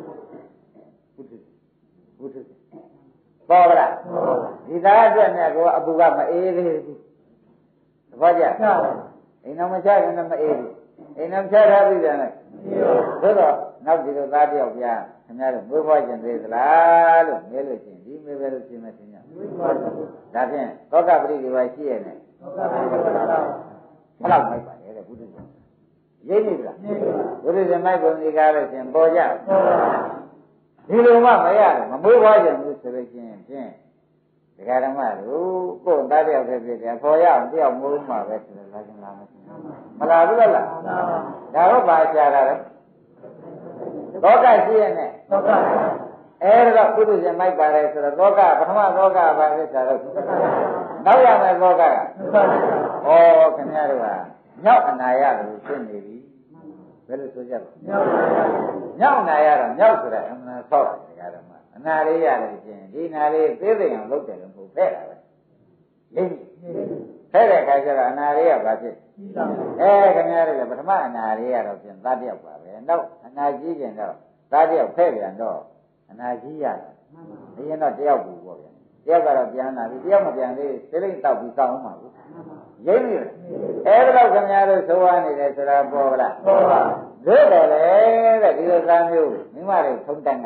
ဘုရားပေါ်လားဒီသားအတွက်နဲ့ကိုအပူကမအေးသေးဘူးသဘောကျအိမ်တော်မချခင်လည်းမအေးဘူးအိမ်တော်ချထားပြီးတယ်သို့တော့နောက်ဒီလိုသားတယောက်ပြခင်ဗျားတို့မွေးဖွားကျင်သေးသလားလို့မေးလို့ရှိရင်ဒီမေပဲလို့ရှင်းမယ်ရှင်ညဒါဖြင့်သောကပရိဒီဝါရှိရနဲ့သောကပရိဒီဝါဘယ်လောက်မိုက်ပါလဲတဲ့ဘုရားရိပ်နေပြီလားဘုရားမိုက်ပုံဒီကားလို့ရှင်ပေါ်ကြဒီလိုမှမရတယ်မမွေးဖွားကျင်ဘူးဆိုလို့ရှိရင်ဖြင့်ဒကာဓမ္မတို့ကိုယ်သားတယောက်ဖြစ်ဖြစ်တယ်ပေါ်ရအောင်တယောက်မွေးမှာပဲဆိုတော့လာခြင်းလားမလားဘူးလားဒါတော့ပါရှာတာလေသောကရှိရနဲ့သောကအဲ့ဒါပုရုဇဉ်မိုက်ပါတယ်ဆိုတော့သောကပထမသောကဘာလဲဆိုတော့နောက်ရမယ်သောကကဩခင်ဗျားတို့ကမြောက်အနာရလို့ဖြစ်နေပြီဘယ်လိုဆိုကြလဲမြောက်အနာရတော့မြောက်ဆိုတာအမှန်ဆောက်တယ်ဓမ္မအနာလေးရတယ်ဖြင့်ဒီနာလေးသေးသိအောင်လုပ်တယ်လို့ပို့ဖဲ့တာပဲရင်းဖဲ့တဲ့အခါကျတော့အနာလေးကဘာဖြစ်အဲခင်ဗျားတို့ကပထမအနာလေးကတော့ဖြင့်သားတယောက်ပါပဲနောက်အနာကြီးကျင်တော့သားတယောက်ဖဲ့ပြန်တော့အနာကြီးရတယ်။ဒီရင်တော့တယောက်ဘူးပေါ့ဗျာ။တယောက်ကတော့ပြန်လာပြီ။တယောက်မပြန်သေးဘူး။စိတ်လိမ့်တောက်ပြီးတောင်းအောင်ပါဘူး။ရိမ့်ပြီ။အဲဒါတော့ခင်ဗျားတို့သိုးရနေတယ်ဆိုတာပေါ်လား။ပေါ်ပါ။သို့တယ်လေတဲ့ဒီလိုသားမျိုးမိမတွေထုံတန်းက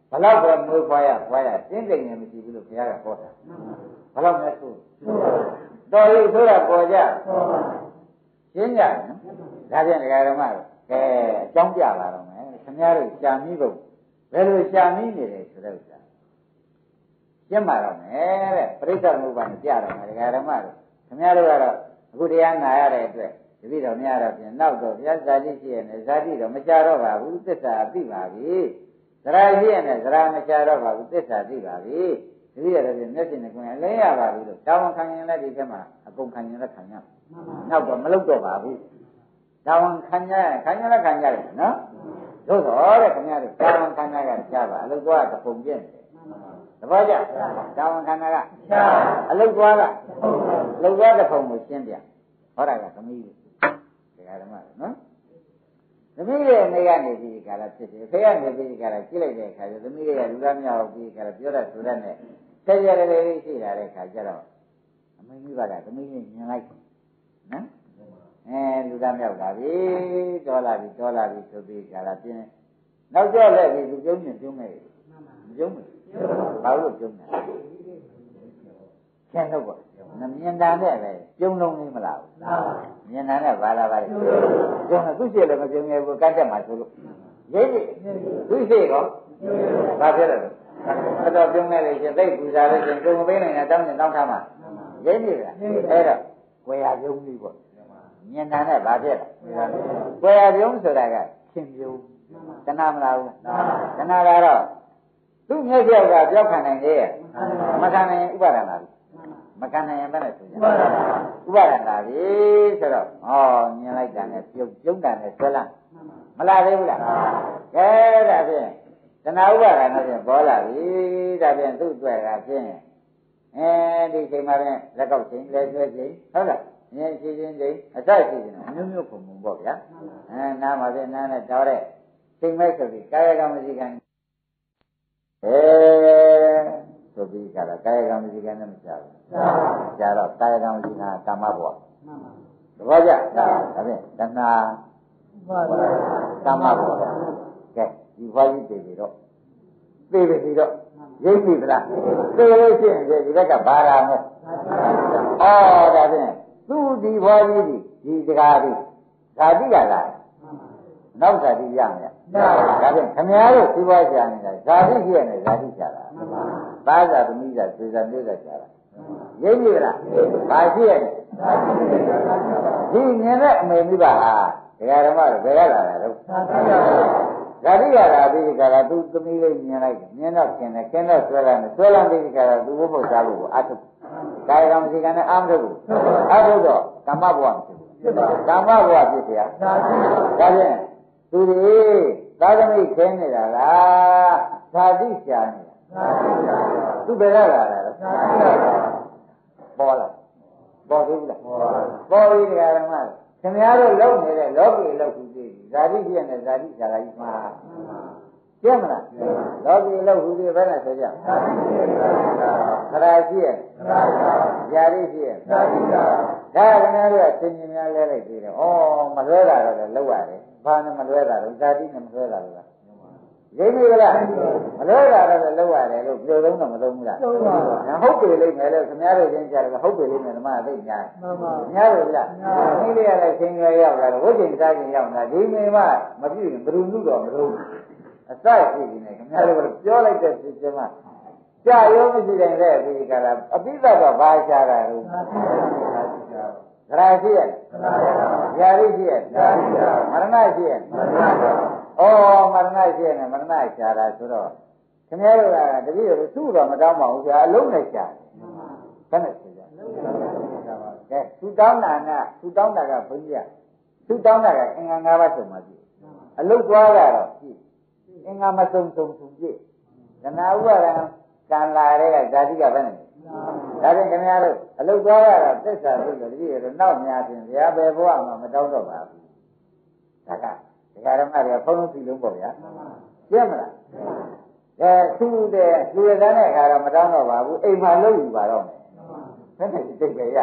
ဘလောက်ပဲမွေးဖွားရဖွားရတင်းတိမ်နေမရှိဘူးလို့ဘုရားကဟောတာဘလောက်နဲ့ဆိုတော်ပြီဆိုတာပေါ်ကြရှင်းကြတယ်နော်ဒါဖြင့်ဒကာဓမ္မတို့ကဲအကြောင်းပြလာတော့မယ်ခင်ဗျားတို့ရှာမိဖို့ဘယ်လိုရှာမိနေတယ်ဆိုတဲ့ဥစ္စာရှင်းပါတော့မယ်တဲ့ပရိစ္ဆေသမုပ္ပါဒ်ပြတော့မယ်ဒကာဓမ္မတို့ခင်ဗျားတို့ကတော့အခုတရားနာရတဲ့အတွက်တပည့်တော်များတော့ပြင်နောက်တော့ဘုရားဇာတိရှိရနေဇာတိတော့မချတော့ပါဘူးသစ္စာသိပါပြီဇရာရှိရနေဇရာမချတော့ပါဘူးသစ္စာသိပါပြီတပည့်တော်ပြင်မျက်စိနဲ့ကိုယ်လင်းရပါပြီလို့တောင်းခံရင်လည်းဒီကမှာအကုန်ခံရင်လည်းခံရနောက်တော့မလုပ်တော့ပါဘူးတောင်းခံရခံရလည်းခံရတယ်နော်သို့တော်တဲ့ခင်ဗျားတို့တောင်းခံရကကြားပါအလုပ်သွားတပုံပြည့်တယ်သဘောကျတောင်းခံရကအလုပ်သွားကအလုပ်သွားတပုံကိုရှင်းပြဟောတာကသမီးဓမ္မနော်သမီးရဲ့နေကနေပြီးကြတာဖြစ်တယ်ဖေကနေပြီးကြတာကြည့်လိုက်တဲ့အခါကျသမီးရဲ့လူသားများကိုပြီးကြတာပြောတတ်ဆိုတတ်နဲ့ဆက်ရရလေးရှိလာတဲ့အခါကျတော့အမေကြီးကသမီးရဲ့ညင်လိုက်နော်အဲလူသားမြောက်လာပြီတော်လာပြီတော်လာပြီဆိုပြီးကြတာပြင်းနောက်ကျော့လက်ပြီးသူပြုံးညင်ပြုံးမယ်မပြုံးဘူးဘာလို့ပြုံးလဲဆင်းတော့ပေါ့မြင်တာနဲ့ပဲပြုံးလုံးလေးမလားဘူးမြင်တာနဲ့ဘာလာပါလဲပြုံးသူ့ရှိလည်းမပြုံးရဘူးကတ်တက်မှာဆိုလို့ရိပ်ရိပ်သူ့ရှိကောဘာဖြစ်လဲအဲ့တော့ပြုံးလိုက်လို့ရှင်သိပူစားလို့ရှင်ကုံမပေးနိုင်တာတောင်းရင်တောင်းထားမှာရိပ်ရိပ်လားအဲ့တော့ဝေယပြုံးပြီးပေါ့မြင်တာနဲ့ဘာဖြစ်လဲဝေယပြုံးဆိုတာကခင်ပြုံးတဏမလားဘူးတဏကတော့သူ့မျက်ပြောက်ကပြောက်ခံနိုင်သေးရဲ့မခံနိုင်ဥပါဒနာမခံနိုင်ရင်ဘယ်နဲ့ဆိုကြဥပါဒနာပြီဆိုတော့ဟောမြင်လိုက်တာနဲ့ပြုတ်ပြုတ်တာနဲ့ဆွဲလာမလာသေးဘူးလားကဲဒါဖြင့်တဏှာဥပါဒနာဖြင့်ပေါ်လာပြီဒါဖြင့်သူ့အတွက်ကဖြင့်အဲဒီချိန်မှာဖြင့်လက်ကောက်ချိန်လက်ဆွဲချိန်ဟုတ်လားမြင်ရှိခြင်းချိန်အစရှိခြင်းအမျိုးမျိုးပုံပုံပေါ့ဗျာအဲနားမှာဖြင့်နားနဲ့တောက်တဲ့ချိန်မဲ့ဆိုပြီးကာယကံမရှိကံအဲဆိုပြီးကြတာကာယကံမရှိကံနဲ့မချဘူးကြာတော့ကာယကံမရှိကံကာမဘဝသဘောကျဒါဖြင့်တဏှာကာမဘဝကဲဒီဘဝကြီးတည်ပြီးတော့သိပြီတော့ရိပ်ပြီလားသိလို့ရှိရင်ဒီဘက်ကဘာလာမလဲအော်ဒါဖြင့်သူ့ဒီဘဝကြီးဒီဒီတကားဒီဓာတိကလားနောက်ဓာတိရမယ်ဒါဖြင့်ခမည်းတော်ဒီဘဝရှာနေတာဓာတိရှိရနေဓာတိရှာတာဘာသာသမီးသာသေစာမျိုးသာရှာတာရိပ်ပြီလားဘာရှိရလဲဒီမြင်တဲ့အမေမိဘဟာဒကာဓမ္မတွေဘယ်ကလာတာတော့ဓာတိရတာပြီးဒီကရာသူသမီးလေးမြင်လိုက်မြင်တော့ခင်တယ်ခင်တော့ဆွဲလာတယ်ဆွဲလာပြီးဒီကရာသူဘုဖို့စားဖို့အထုကာယကံမရှိကံနဲ့အာမထုတ်ဘူးအထုတော့ကမ္မဘဝမရှိဘူးကမ္မဘဝဖြစ်เสียဒါဖြင့်သူတွေသာသမိခင်းနေတာလားဓာတိရှာနေတာသူဘယ်ကလာတာလဲပေါ်လာပေါ်သေးဘူးလားပေါ်ပြီဒကာဓမ္မခင်ဗျားတို့လုံနေတဲ့လောကီလောက်ခုသေးဇာတိပြည့်နဲ့ဇာတိဇာတိမှာကျင့်မလားလောကီလောက်ခုသေးဘယ်နဲ့ဆိုကြခရာရှိရဲ့ဇာတိရှိရဲ့ဒါခင်ဗျားတို့ကသင်္ကြန်များလဲလိုက်သေးတယ်ဩမလွဲတာတော့လည်းလောက်ရတယ်ဘာနဲ့မလွဲတာလဲဇာတိနဲ့မလွဲတာလို့လားရိပ်ပြီလားမလွဲတာတော့လည်းလောက်ရတယ်လို့ပြောသုံးတော့မသုံးဘူးလားဟုတ်ပြီလိမ့်မယ်လို့ခင်ဗျားတို့ချင်းကြားတယ်ဟုတ်ပြီလိမ့်မယ်ဓမ္မအသိညာညာတယ်ဗျာဒီလေးရလည်းချင်းရွယ်ရောက်လာတော့ဝိဇ္ဇင်စားခြင်းရောက်လာဒီမိမမပြည့်ရင်ဘယ်လိုမှုတော့မလို့အစရှိနေတယ်ခင်ဗျားတို့ကပြောလိုက်တဲ့ဖြစ်ချင်းမှကြာရောမရှိတယ်လေဒီကလာအပိသက်တော့ဘာရှာတာလို့သရာရှိရဲ့ဇာတိရှိရဲ့မရဏရှိရဲ့ဩမရဏရှိရဲ့မရဏရှာတာဆိုတော့ခင်ဗျားတို့ကတပည့်တို့သူ့တော့မတောင်းပါဘူးကြာအလုံးနဲ့ရှာတယ်ဘယ်နဲ့ဆိုကြကဲသူတောင်းတာကသူတောင်းတာကဘုန်းကြီးကသူတောင်းတာကအင်္ဂါ၅ပါးဆိုမှပြည့်အလုတ်သွားတာတော့ပြည့်အင်္ဂါမစုံစုံစုံပြည့်သနာဥပါဒံကံလာတဲ့ကဇာတိကဘယ်နဲ့ဒါဖြင့်ခင်ဗျားတို့အလုတ်သွားရတာသစ္စာဆိုလို့တပည့်တို့နောက်များဖြင့်ဘုရားဘယ်ဘဝမှာမတောင်းတော့ပါဘူးဒါကဒကာဓမ္မတွေကဖုံးလုံးစီလုံးပေါ့ဗျာရှင်းမလားအဲသူ့တဲ့လူရတဲ့အခါတော့မတောင်းတော့ပါဘူးအိမ်မှာလုပ်ယူပါတော့မယ်ဘယ်နဲ့သိကြရ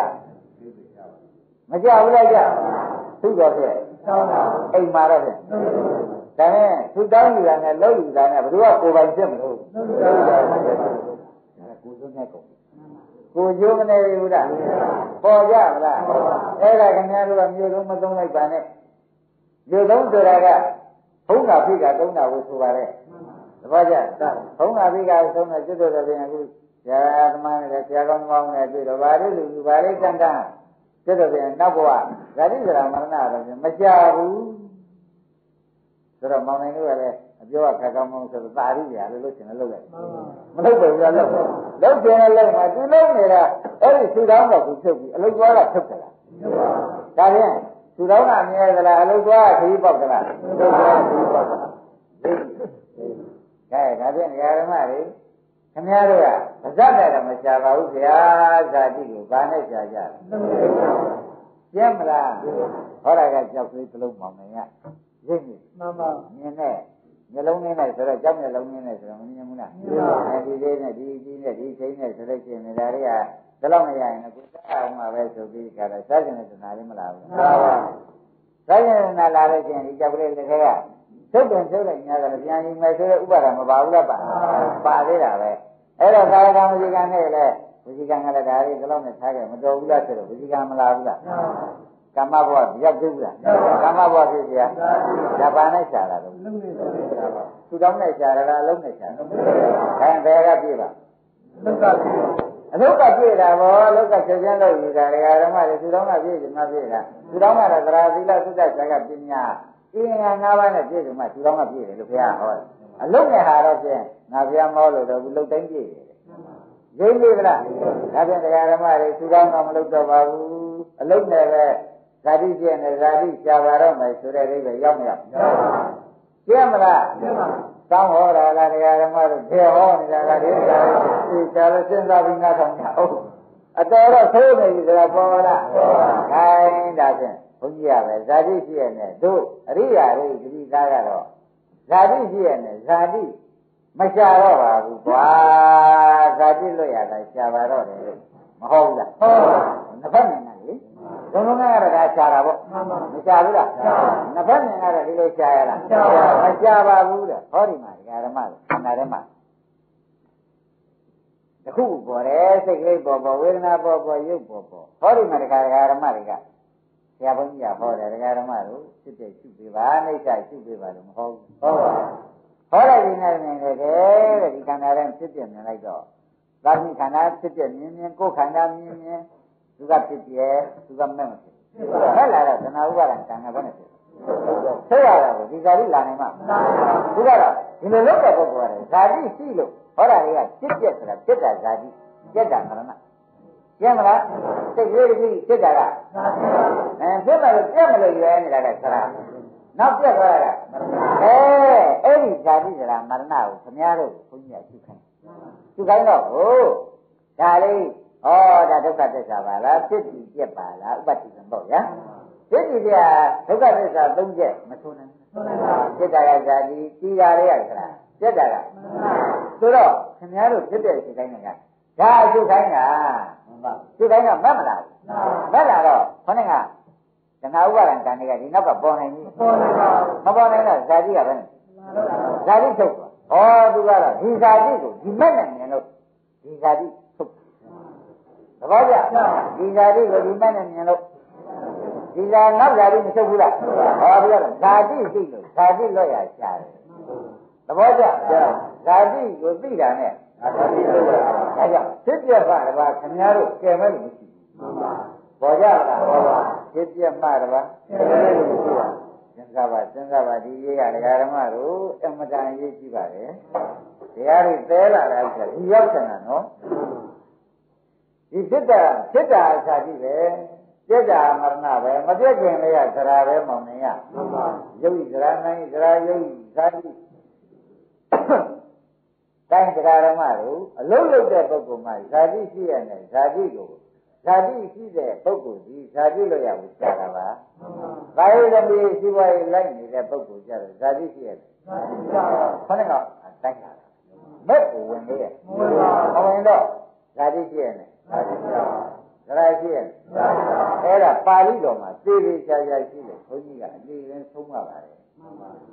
မကြဘူးလားကြသူ့တော့ဖြင့်အိမ်မှာတော့ဖြင့်ဒါနဲ့သူတောင်းယူတာနဲ့လှုပ်ယူတာနဲ့ဘယ်သူကကိုယ်ပိုင်ဖြစ်မလို့လှုပ်ယူတာကိုယ်စိုးနဲ့ကုန်ကိုကျိုးမနေဘူးလားပေါ်ကြမလားအဲ့ဒါခင်ဗျားတို့ကမြို့လုံးမသုံးလိုက်ပါနဲ့မြို့လုံးဆိုတာကဘုံသာဖိကသုံးတာကိုဆိုပါတဲ့သဘောကျဘုံသာဖိကသုံးတဲ့ကျွတ်တော်ပြင်အခုဆရာသမားနဲ့ဆရာကောင်းကောင်းနဲ့တွေ့တော့ဗာလေးလူလူဗာလေးတန်တန်ကျွတ်တော်ပြင်နောက်ဘဝဇာတိစရာမရဏတော့မကြဘူးဆိုတော့မောင်နိုင်တို့ကလည်းအပြောကခက်ကောင်းကောင်းဆိုတော့သာရိယာလို့လို့ရှင်လည်းလုပ်လိုက်မလုပ်ပဲဘူးလားလုပ်လုပ်တယ်လည်းလုပ်မှာသူလုပ်နေတာအဲ့ဒီသူတော်တော့သူဖြုတ်ပြီးအလုပ်သွားတာဖြုတ်တယ်လားဒါဖြင့်သူတော်ကမြဲသလားအလုပ်သွားခရီးပေါက်သလားခရီးပေါက်တာကဲဒါဖြင့်ဓမ္မတွေခင်ဗျားတို့ကပါဇတ်နဲ့တော့မရှာပါဘူးဗျာဇာတိကိုဘာနဲ့ရှာကြလဲကျင်းမလားဟောတာကကြောက်သေးသလုံးမောင်နိုင်ရရင်းနေမှန်ပါမြင်နဲ့မျက်လုံးနဲ့ဆိုတော့ကြောက်မျက်လုံးနဲ့ဆိုတော့မမြင်ဘူးလားအဲဒီလေးနဲ့ဒီကြီးနဲ့ဒီချိန်နဲ့ဆိုလို့ရှိရင်ဒါတွေကဒီလောက်မရရင်ကိုယ်စားအောင်မှာပဲဆိုပြီးကြတာစားကျင်တဲ့တဏှာလေးမလာဘူးလားမှန်ပါစားကျင်တဲ့တဏှာလာလို့ရှိရင်ဒီကြောက်ကလေးတစ်ခါကသုတ်တယ်သုတ်လိုက်ညာတယ်ပြန်ရင်မယ်ဆိုတော့ဥပါဒမပါဘူးလားပါပါသေးတာပဲအဲ့တော့ကာယကံဝစီကံနဲ့လည်းဝစီကံကလည်းဒါလေးဒီလောက်နဲ့ထားခဲ့မတော်ဘူးလားဆိုတော့ဝစီကံမလာဘူးလားကမ္မဘဝရောက်သေးဘူးလားကမ္မဘဝဖြစ်เสียဇာပါနဲ့ရှာတာတော့သူတောင်းနဲ့ရှာတာလားအလုံးနဲ့ရှာတာခိုင်းဘယ်ကပြည့်ပါလုကပြည့်အလုကပြည့်တာဗောလုကချက်ချင်းလို့ယူတာဓမ္မတွေသူတောင်းကပြည့်ချင်မှပြည့်တာသူတောင်းကတော့သရာသီလသုဒ္ဓဆာကပညာအင်းငါ၅ပါးနဲ့ပြည့်စုံမှသူတောင်းကပြည့်တယ်လို့ဘုရားဟောအလုံးနဲ့ဟာတော့ဖြင့်ငါဘုရားမောလို့တော့ဘူးလုတ်တိုင်းပြည့်တယ်ရင်းပြီလားဒါဖြင့်ဓမ္မတွေသူတောင်းတော့မလုတ်တော့ပါဘူးအလုံးနဲ့ပဲဇာတိကျင့်နဲ့ဇာတိရှားပါတော့မယ်ဆိုတဲ့အိဗယ်ရောက်မရောက်ကျင့်မလားကျင့်ပါတောင်းဟောတာလားတရားဓမ္မတို့ထေဟောနေတာလားဒီကဒီရှားလို့စဉ်းစားပြီးနားထောင်ကြအောင်အတော်တော့သိနေပြီဆိုတာပေါ်လားခိုင်းဒါဖြင့်ဘုန်းကြီးရပဲဇာတိရှိရနဲ့တို့အရိယာတွေဂတိသားကတော့ဇာတိရှိရနဲ့ဇာတိမရှားတော့ပါဘူးကွာဇာတိလွတ်ရတာရှားပါတော့တယ်မဟုတ်ဘူးလားဟုတ်ပါဘူးနှစ်ဖက်နိုင်ငံလေလုံးလုံးကတော့ဒါရှားတာပေါ့မရှားဘူးလားနှစ်ဖက်မြင်ကတော့ဒီလိုရှားရလားမရှားပါဘူးတဲ့ဟောဒီမှာဓမ္မလို့ခန္ဓာထဲမှာတခုပေါ်တယ်စိတ်ကလေးပေါ်ပေါ်ဝေဒနာပေါ်ပေါ်ရုပ်ပေါ်ပေါ်ဟောဒီမှာဓမ္မတွေကဆရာဘုန်းကြီးကဟောတယ်ဓမ္မတို့စစ်တဲ့ရှုပေးပါအိဋ္ဌရှုပေးပါလို့မဟုတ်ဘူးဟုတ်ပါဟောလိုက်ရင်လည်းနေတယ်တဲ့ဒီခန္ဓာထဲဖြစ်ပြမြင်လိုက်တော့သာသနိခန္ဓာဖြစ်ပြမြင်မြင်ကိုယ်ခန္ဓာမြင်မြင်သူကဖြစ်ပြသူကမဲ့မဖြစ်ဟဲ့လာတော့သနာဥပါဒံကံကဘယ်နဲ့ဖြစ်ဆက်ရတာကိုဒီဇာတိလာနိုင်မှာသူကတော့ဒီလိုလုပ်တဲ့ပုဂ္ဂိုလ်ကဇာတိရှိလို့ဟောတာတွေကဖြစ်ပြဆိုတာဖြစ်တာဇာတိပြက်တာမရဏကျင်းမလားစိတ်လေးကြီးဖြစ်တာကအဲဖြစ်တယ်လို့ပြက်မလို့ရွယ်နေတာကသရနောက်ပြက်သွားတာကအဲအဲ့ဒီဇာတိဆိုတာမရဏကိုခင်ဗျားတို့ဘုန်းကြီးကရှုခိုင်းရှုခိုင်းတော့ဟိုဒါလေးဩဒါဒုက္ခသစ္စာပါလားဖြစ်ပြီးပြက်ပါလားဥပတ္တိကံပေါ့ဗျာဖြစ်ပြီးပြဒုက္ခသစ္စာသုံးချက်မဆိုနိုင်ဘူးဖြစ်တာကဇာတိတီတာလေးရခလားပြက်တာကဆိုတော့ခင်ဗျားတို့ဖြစ်တဲ့ရှုခိုင်းတာကဒါရှုခိုင်းတာရှုခိုင်းတော့မတ်မလားမတ်လာတော့ခေါင်းကတဏှာဥပါဒံကံတွေကဒီနောက်ကပေါ်နိုင်ပြီပေါ်နိုင်ပါမပေါ်နိုင်တော့ဇာတိကပဲဇာတိထုတ်သွားဩသူကတော့ဒီဇာတိကိုဒီမဲ့နဲ့မြင်လို့ဒီဇာတိထုတ်သဘောကျဒီဇာတိကိုဒီမဲ့နဲ့မြင်လို့ဒီဇာနောက်ဇာတိမထုတ်ဘူးလားဟောပြီးတော့ဇာတိသိလို့ဇာတိလွတ်ရရှာတယ်သဘောကျဇာတိကိုသိတာနဲ့ဇာတိလွတ်ရဒါကြောင့်ဖြစ်ပြပါတပါခင်ဗျားတို့ကဲမဲ့လို့မရှိဘူးပေါ်ကြလားဟောပါဖြစ်ပြမှတပါကဲမဲ့လို့မရှိပါစဉ်းစားပါစဉ်းစားပါဒီရေးရဒကာဓမ္မတို့အမတန်ရေးကြည့်ပါတယ်တရားတွေသဲလာတာဆိုဒီရောက်ချင်တာနော်ဒီဖြစ်တာဖြစ်တာအစားကြီးပဲပြက်တာမရဏပဲမပြက်ခင်လေးကသရာပဲမောင်နေရမှန်ပါရုပ်ဤသရာနိုင်သရာရုပ်ဤဇာတိတိုင်းဒကာဓမ္မတို့အလုံးလုံးတဲ့ပုဂ္ဂိုလ်မှာဇာတိရှိရတဲ့ဇာတိကိုဇာတိရှိတဲ့ပုဂ္ဂိုလ်ဒီဇာတိလို့ရဘူးရှားတာပါဘာလို့လဲဒီရှိပွားရေးလိုက်နေတဲ့ပုဂ္ဂိုလ်ကြတော့ဇာတိရှိရတယ်ဇာတိပါခဏကတိုင်းလာတာမဲ့ကိုဝင်နေရဲ့မဝင်ပါဘူးဝင်တော့ဇာတိရှိရတယ်ဇာတိပါဇာတိရှိရတယ်ဇာတိပါအဲ့ဒါပါဠိတော်မှာသေသေးချာချာရှိတယ်ဘုန်းကြီးကအလေးရင်းဆုံးပါပါတယ်မှန်ပါ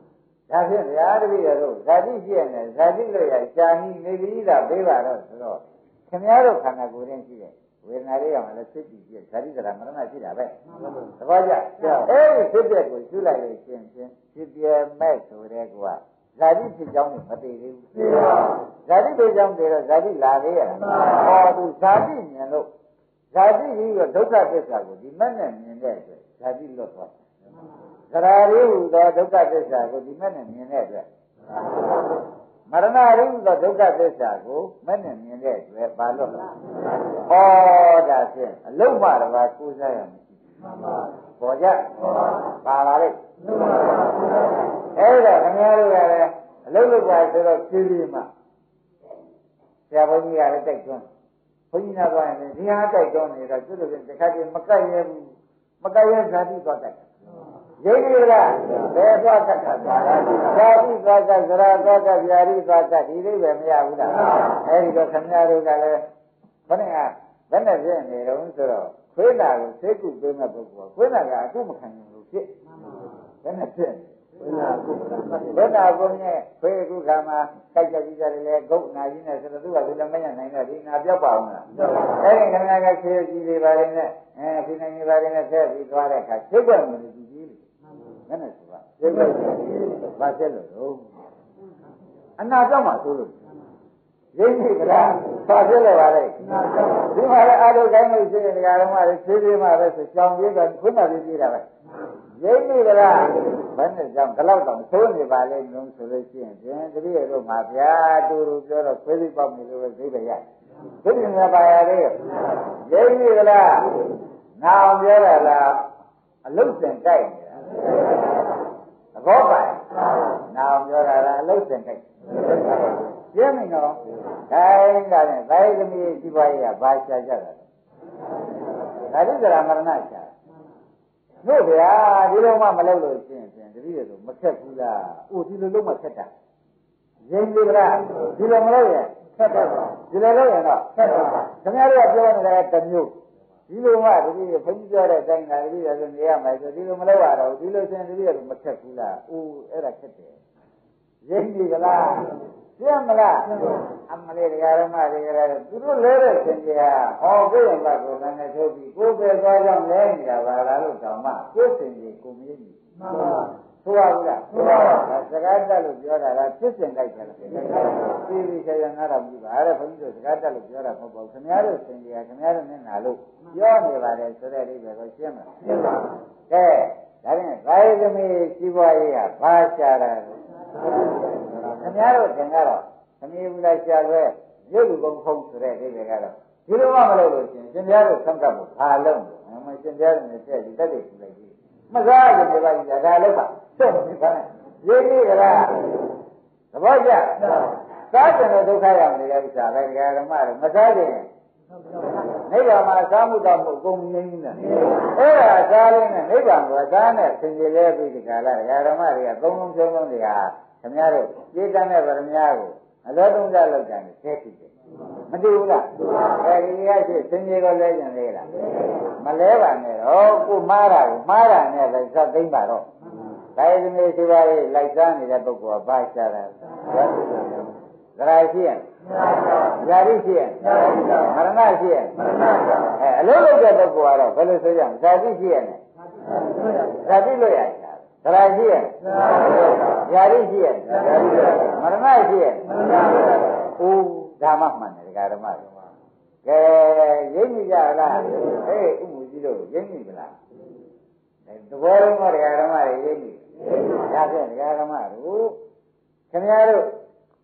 ဒါဖြင့်ဗျာတပည့်တော်ဇာတိရှိရနဲ့ဇာတိလို့ရရှားကြီးနေပြီးတာပေးပါတော့ဆိုတော့ခင်ဗျားတို့ခန္ဓာကိုယ်ရင်းရှိတဲ့ဝေဒနာလေးရောလည်းဖြစ်ပြီးပြဇာတိတရာမရဏရှိတာပဲသဘောကျအဲဒီဖြစ်တဲ့ကိုရှုလိုက်လို့ရှင်ဖြင့်ဖြစ်ပြမဲ့ဆိုတဲ့ကွာဇာတိဖြစ်ကြောင်းကိုမသိသေးဘူးဇာတိဖြစ်ကြောင်းသိတော့ဇာတိလာသေးရလားဟောသူဇာတိမြင်လို့ဇာတိကြီးကဒုက္ခသစ္စာကိုဒီမဲ့နဲ့မြင်တဲ့အတွက်ဇာတိလွတ်သွားသရာရိဟုသောဒုက္ခသစ္စာကိုဒီမဲ့နဲ့မြင်တဲ့အတွက်မရဏရိဟုသောဒုက္ခသစ္စာကိုမဲ့နဲ့မြင်တဲ့အတွက်ဘာလို့လဲဟောဒါဖြင့်အလုံးမတစ်ပါးကိုးစားရမရှိဘူးပေါ်ကြပါပါလေအဲ့ဒါခင်ဗျားတို့ကလည်းအလုံးလုံးပါဆိုတော့ဖြည်းဖြည်းမှဆရာဘုန်းကြီးကလည်းတိုက်တွန်းဘုန်းကြီးနာသွားရင်ဒီဟာတိုက်တွန်းနေတော့သူတို့ကတခါတည်းမကတ်ရဘူးမကတ်ရဇာတိသွားတိုက်ရင်းနေလားဘယ်သွားကတ်တာဇာတိသွားကတ်ဇရာသွားကတ်ဗျာတိသွားကတ်ဒီလေးပဲမရဘူးလားအဲဒီတော့ခင်ဗျားတို့ကလည်းခဏကဘယ်နဲ့ဖြစ်နေတော့ဆိုတော့ခွေးနာကိုသိကုပေးမဲ့ပုဂ္ဂိုလ်ခွေးနာကအခုမခံနိုင်လို့ဖြစ်ဘယ်နဲ့ဖြစ်ခွေးနာကိုခွေးနာကိုနဲ့ခွေးအခုခါမှာတိုက်ကြပြီးကြတယ်လေဂုတ်နာကြီးနဲ့ဆိုတော့သူကဒီလိုမရနိုင်တော့ဒီနာပြောက်ပါအောင်လားအဲဒီခင်ဗျားကခြေကြီးတွေပါနေနဲ့အဲဖိနိုင်နေပါနေနဲ့ဆက်ပြီးသွားတဲ့အခါသိကွက်မလို့ကြီးကြီးဘယ်နဲ့ဆိုပါသိကွက်ဘာဖြစ်လို့တော့အနာကြောင့်မှဆိုလို့ရင်းနေကြလားဘာဖြစ်လဲပါလဲဒီမှာလည်းအာရုံတိုင်းလို့ရှိရင်ဒီကရမလေးဖြည်းဖြည်းမှပဲဆိုကြောင်ပြေးတော့ခွန်းတာပြေးပြေးတာပဲရင်းနေကြလားဘယ်နဲ့ကြောင့်ဒီလောက်တော့သိုးနေပါလိမ့်လို့ဆိုလို့ရှိရင်ဖြင့်တပည့်တို့မှာဗျာတူတူပြောတော့ခွေးလေးပေါက်နေလို့ပဲသိပဲရသိပြီမပါရသေးရင်းနေကြလားနာအောင်ပြောတာလားအလုတ်စင်တိုက်နေတာသဘောပါနာအောင်ပြောတာလားအလုတ်စင်တိုက်ရှင်းပြီနော်တိုင်းကလည်းဘိုင်းသမီးရှိပါရဲ့ဘာရှာကြတာလဲဒါတိကရာမရဏရှာတို့ဗျာဒီလိုမှမလုပ်လို့ရှင်းဖြင့်တတိယဆိုမခက်ဘူးလားအိုဒီလိုလုံးမခက်တာရင်းပြီလားဒီလိုမလုပ်ရင်ခက်တော့ဒီလိုလုပ်ရင်တော့ခက်တော့ခင်ဗျားတို့ကပြောနေတာကတစ်မျိုးဒီလိုမှတတိယဘုန်းကြီးပြောတဲ့အတိုင်းကတတိယဆိုနေရမယ်ဆိုဒီလိုမလုပ်ရတော့ဒီလိုရှင်းတတိယဆိုမခက်ဘူးလားအိုအဲ့ဒါခက်တယ်ရင်းပြီလားရှင်းမလားအမလေးတရားဓမ္မတွေကလည်းသူတို့လဲတဲ့သင်္ကြန်ဟောကိုယ်ရမကိုယ်နဲ့ထုတ်ပြီးကိုယ်ပဲသွားကြောင်းလဲနေတာပါလားလို့တောင်းမှကိုယ်သင်္ကြန်ကိုမြင်ပြီမှန်ပါဆိုရဘူးလားဆိုပါပါစကားတက်လို့ပြောတာလားဖြစ်စဉ်တိုက်တယ်ပြီးပြီးဆရာနားတော့ပြီပါအဲ့ဒါဘုန်းကြီးတို့စကားတက်လို့ပြောတာမဟုတ်ပါဘူးခင်ဗျားတို့သင်္ကြန်ခင်ဗျားတို့မျက်နှာလို့ပြောနေပါတယ်ဆိုတဲ့အိဗယ်ကိုရှင်းမလားရှင်းပါကဲဒါဖြင့်ဘာယသမီးရှိပွားရေးကဘာရှာတာလဲခင်ဗျားတို့သင်ကတော့သမီးဘူးလားရှာလွဲရုပ်လူကုန်ဖုံးဆိုတဲ့အိဗယ်ကတော့ဒီလိုမှမလုပ်လို့ရှင်ရှင်ပြားတို့ဆံကပ်ဖို့ဘာလုံးမရှင်ပြားတို့နဲ့ဆက်ပြီးတက်တယ်ပြလိုက်ကြီးမစားကြနေပါဘူးဒါလည်းပါဆက်ပြီးပါနဲ့ရင်းနေကြလားသဘောကျစားကြတဲ့ဒုက္ခရောက်နေတဲ့ဥစ္စာပဲဓမ္မတွေမစားကြရင်နိဗ္ဗာန်မှာစားမှုတော့မဟုတ်ကုန်ငြိမ်းနေတယ်အဲ့ဒါစားလေးနဲ့နိဗ္ဗာန်ကိုစားနဲ့သင်္ကြန်လဲပြီးဒီကလာဓမ္မတွေကသုံးလုံးသုံးလုံးတွေကခင်ဗျားတို့ပြေးတတ်တဲ့ဗရမ ्या ကိုအလောတုံးကြလောက်ကြတယ်ဆဲကြည့်တယ်မတူဘူးလားအဲဒီကရှိသင်္ကြန်ကိုလဲကြင်လေလားမလဲပါနဲ့တော့ကိုမှားတာကိုမှားတာနဲ့ပဲဇတ်သိမ့်ပါတော့ဒါရင်းနေစီပါရေးလိုက်စားနေတဲ့ပုဂ္ဂိုလ်ကဘာရှာတာသရာရှိရင်ဇာတိရှိရင်မရဏရှိရင်အဲအလုံးလုံးတဲ့ပုဂ္ဂိုလ်ကတော့ဘယ်လိုဆိုကြလဲဇာတိရှိရင်ဇာတိလို့ရတာသရာရှိရင်ဇာတိရှိရင်မရဏရှိရင်ဦးဓမ္မမှန်တယ်ဓမ္မတွေကကဲရင်းမိကြလားဟေးဥမှုကြီးတို့ရင်းမိမလားသဘောလုံးကဓမ္မတွေရင်းမိဒါဖြင့်ဓမ္မတို့ခင်ဗျားတို့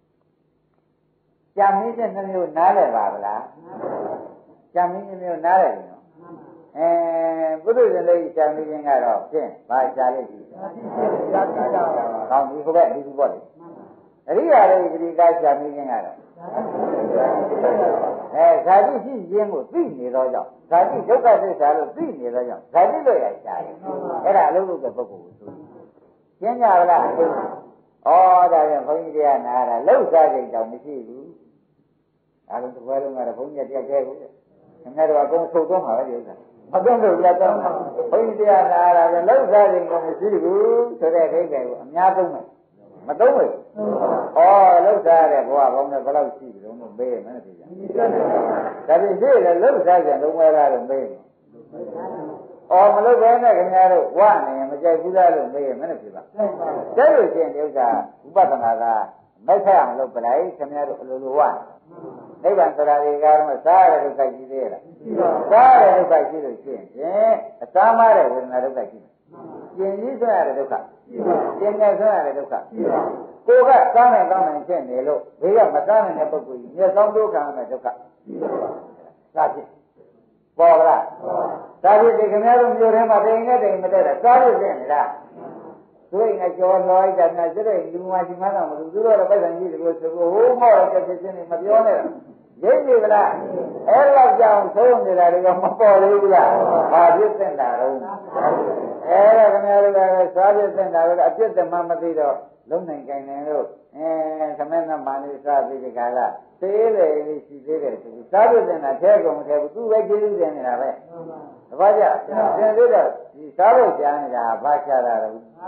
ကြံမင်းတဲ့နှမျိုးနားလည်ပါဗလားကြံမင်းမျိုးနားလည်ပြီနော်အဲပုထုဇဉ်လေးကြံမင်းခြင်းကတော့ဖြင့်ဘာရှားလိမ့်ရှိကောင်းပြီဟိုဘက်ဒီလိုပေါ့လေအရိယာလေးဒီကကြံမင်းခြင်းကတော့အဲဇာတိရှိခြင်းကိုသိနေတော့ကြောင့်ဇာတိဒုက္ခသစ္စာလို့သိနေတော့ကြောင့်ဇာတိလို့ရရှားတယ်အဲ့ဒါအလုံးလုံးတဲ့ပုဂ္ဂိုလ်ကိုသိရှင်းကြပါလားဩဒါပြန်ဘုန်းကြီးတရားနာတာလှုပ်ရှားခြင်းတောင်မရှိဘူးအဲလိုတစ်ပွဲလုံးကတော့ဘုန်းကြီးတရားကျဲကိုခင်ဗျားတို့အကုန်ထုတ်တော့မှာပဲဒီဥစ္စာမသွန်းလို့လည်းတော့ဘုန်းကြီးတရားနာတာကလှုပ်ရှားခြင်းကမရှိဘူးဆိုတဲ့အိဗယ်ကိုအများသုံးမယ် mà đúng rồi ồ lúc ra đây bố bông này có lâu xí đúng không bê mà nó thì tại vì thế là lúc ra thì đúng rồi ra rồi bê ồ mà lúc bên này cái nhà rồi quá này mà chơi cú ra rồi bê mà nó thì vậy thế rồi chuyện điều ra upasana ra mấy thay ăn lúc lại cái nhà rồi lúc quá đấy bạn tôi ra đi ra mà xa rồi cái gì thế là xa rồi cái gì rồi chuyện thế xa mà rồi cái nào cái gì chuyện gì thế là được cả chuyện này thế là được cả cô cái xa này sao này chuyện này lúc bây giờ mà xa này này bực bội nhiều sống đâu cả mà được cả xa chứ bỏ ra xa chứ thì cái nhà rồi nhiều thế mà thế nghe thì mà thế là xa chứ chuyện này là tôi ngay cho nói rằng là cái này nhưng mà chỉ mà nào mà tôi nói là bây giờ như thế tôi hú mò cái cái này màပြောnày dễ gì vậy là em làm sao số người là được không bỏ đi là à biết tên là đâu em là cái này là sao biết tên là đã biết tên mà mà đi rồi lúc này cái này rồi em cái này mà đi sao biết cái là thế này thì thế này sao biết tên là thế cũng thế tôi vậy cái gì này là vậy bao giờ thế đấy là sao biết cái này là bao giờ là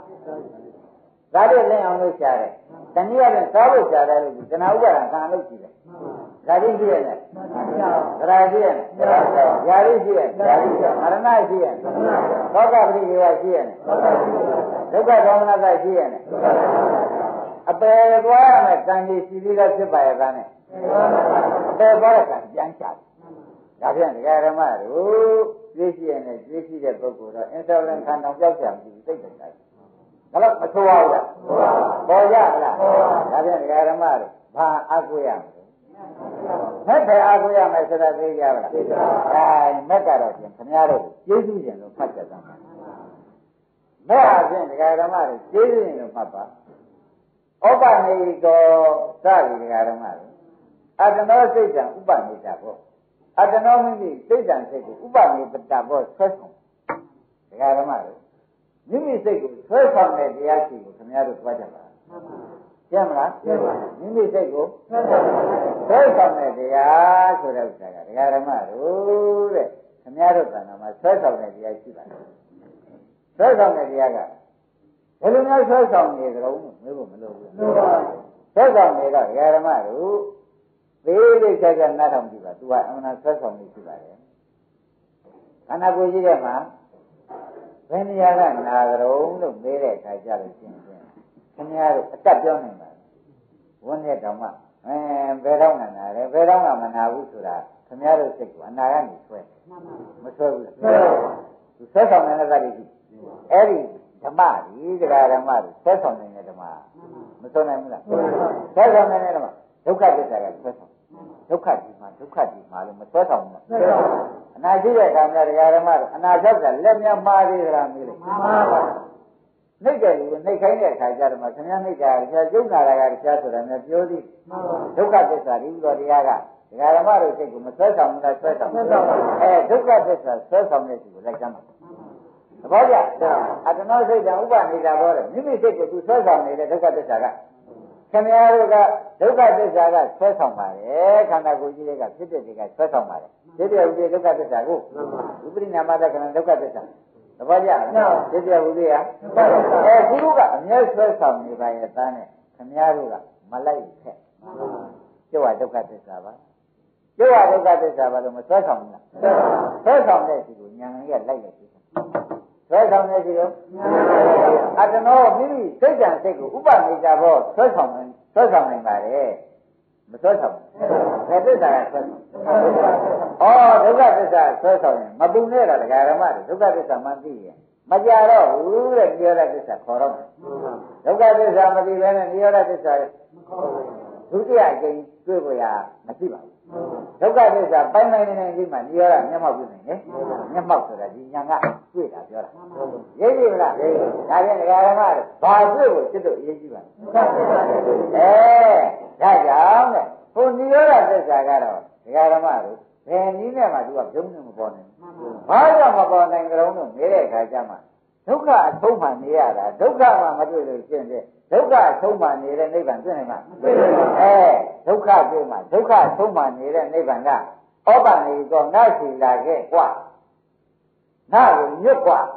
giá trị lên ông ấy trả đấy, cái này là sao được trả đấy, cái nào cũng là sao được chỉ đấy, giá trị gì này, giá trị này, giá trị gì này, marna gì này, có cả cái gì vậy gì này, đâu có đâu là cái gì này, अब तो क्या है कहीं सीधी का से पाया था ने, अब बड़ा का जान चाह, काफी है क्या रहा है, वो देशी है ने, देशी के तो पूरा, इन सब लोग खाना क्या क्या हम जीते करता है मतलब मछुआ हो जा हो जा ना काफी है क्या रहा है भां आगुया मैं भी आगुया मैं सदा दे गया बड़ा मैं क्या रहती हूँ खनियारे ये चीज़ है लोग मत करता मैं आज है क्या रहा है ये चीज़ है लोग मत Upani ko sabi dikaramaru. Adano seijan upani tabo. Adano mimi seijan seiku upani tabo swesong. Dikaramaru. Mimi seiku swesong ne diyaki ko kamyaru twajaba. Siyamla? Mimi seiku swesong ne diyak sura usaga. Dikaramaru de. Kamyaru tanama swesong ne diyaki ba. Swesong ne diyaka.ဘယ်လိုများဆွဲဆောင်နေကြတော့မျိုးကိုမလို့ဘူးဆွဲဆောင်နေတော့ဓမ္မတို့သေးလေးချက်ချက်နားထောင်ကြည့်ပါသူကအမှန်ဆွဲဆောင်နေရှိပါတယ်ခန္ဓာကိုယ်ကြီးထဲမှာဘယ်နေရာကနာကြတော့လို့မေးတဲ့အခါကျလို့ရှင်းရှင်းခင်ဗျားတို့အတက်ပြောနိုင်ပါဝန်းနဲ့တောင်မှအဲဘယ်တော့နာနာလဲဘယ်တော့မှမနာဘူးဆိုတာခင်ဗျားတို့စိတ်ကအနာကနေဆွဲမဆွဲဘူးသူဆွဲဆောင်နေတဲ့သတိကြီးအဲ့ဒီဓမ္မဒီတရားဓမ္မတွေဆက်ဆောင်နေတဲ့ဓမ္မမဆုံးနိုင်ဘူးလားဆက်ဆောင်နေတဲ့ဓမ္မဒုက္ခသစ္စာကဆက်ဆောင်ဒုက္ခဒီမှာဒုက္ခဒီမှာလို့မဆက်ဆောင်ဘူးအနာရှိတဲ့အခါမှာတရားဓမ္မတွေအနာဆောက်ကလက်မြမှားသေးသလားမေးလိုက်မှန်ပါပါနှိမ့်တယ်လို့နှိမ့်ခိုင်းတဲ့အခါကျတော့ခင်ဗျားနှိမ့်တာကဆရာကျုပ်နာတာကဆရာဆိုတာမျိုးပြောသည်ဒုက္ခသစ္စာဒီလိုတရားကတရားဓမ္မတွေစိတ်ကိုမဆက်ဆောင်ဘူးလားဆက်ဆောင်အဲဒုက္ခသစ္စာဆက်ဆောင်တဲ့သူကိုလိုက်ကြမှာသဘောကျအတ္တနောစိတ်ကဥပနေတာဘောတယ်မိမိစိတ်ကိုသူဆွဲဆောင်နေတဲ့ဒုက္ခသစ္စာကခင်ဗျားတို့ကဒုက္ခသစ္စာကဆွဲဆောင်ပါတယ်ခန္ဓာကိုယ်ကြီးတွေကဖြစ်တဲ့တွေကဆွဲဆောင်ပါတယ်ဖြစ်တဲ့ဥပ္ပေဒုက္ခသစ္စာကိုဥပရိနာမတခဏဒုက္ခသစ္စာသဘောကျလားဖြစ်တဲ့ဥပ္ပေကအဲကုရုကအမြဲဆွဲဆောင်နေပါရဲ့သားနဲ့ခင်ဗျားတို့ကမလိုက်ခက်ကျုပ်ကဒုက္ခသစ္စာပါကျုပ်ကဒုက္ခသစ္စာပါလို့မဆွဲဆောင်ဘူးလားဆွဲဆောင်တဲ့စီကိုညာငယ်ကလိုက်လိုက်ဆွဲဆောင်နေစီတော့အတ္တနောမိမိစိတ်ကြံစိတ်ကိုဥပနိစ္စဘောဆွဲဆောင်နေဆွဲဆောင်နိုင်ပါတယ်မဆွဲဆောင်ဘူးဘယ်သစ္စာကဆွဲဆောင်ဩဒုက္ခသစ္စာဆွဲဆောင်ရင်မပူနဲ့တော့ဒကာရမတွေဒုက္ခသစ္စာမှသိရင်မကြတော့ဘူးတဲ့နိရောဓသစ္စာခေါ်တော့ဒုက္ခသစ္စာမသိဘဲနဲ့နိရောဓသစ္စာမခေါ်ဘူးဒုတိယအကျင့်တွေ့ဖို့ရမရှိပါဘူးဒုက္ခသစ္စာပိုင်းပိုင်းနေနေဒီမှာနိရောဓမျက်မှောက်ပြုနေတယ်မျက်မှောက်ဆိုတာဒီညာကတွေ့တာပြောတာရေးကြည့်မလားဒါပြန်ဒကာရမတွေဘာတွေ့ဖို့စစ်တော့ရေးကြည့်ပါအဲဒါကြောင့်တဲ့ဟိုနိရောဓသစ္စာကတော့ဒကာရမတို့ဘယ်နည်းနဲ့မှသူကဘုံနဲ့မပေါ်နိုင်ဘူးဘာကြောင့်မပေါ်နိုင်ကြုံလို့နေတဲ့အခါကျမှဒုက္ခအဆုံးမှနေရတာဒုက္ခမှမတွေ့လို့ရှင်းတယ်ဒုက္ခအဆုံးမှနေတဲ့နိဗ္ဗာန်တွေ့နိုင်မှာအဲဒုက္ခတွေ့မှာဒုက္ခအဆုံးမှနေတဲ့နိဗ္ဗာန်ကဩပနိကောငါစီလာခဲ့กว่าငါကိုညွတ်กว่า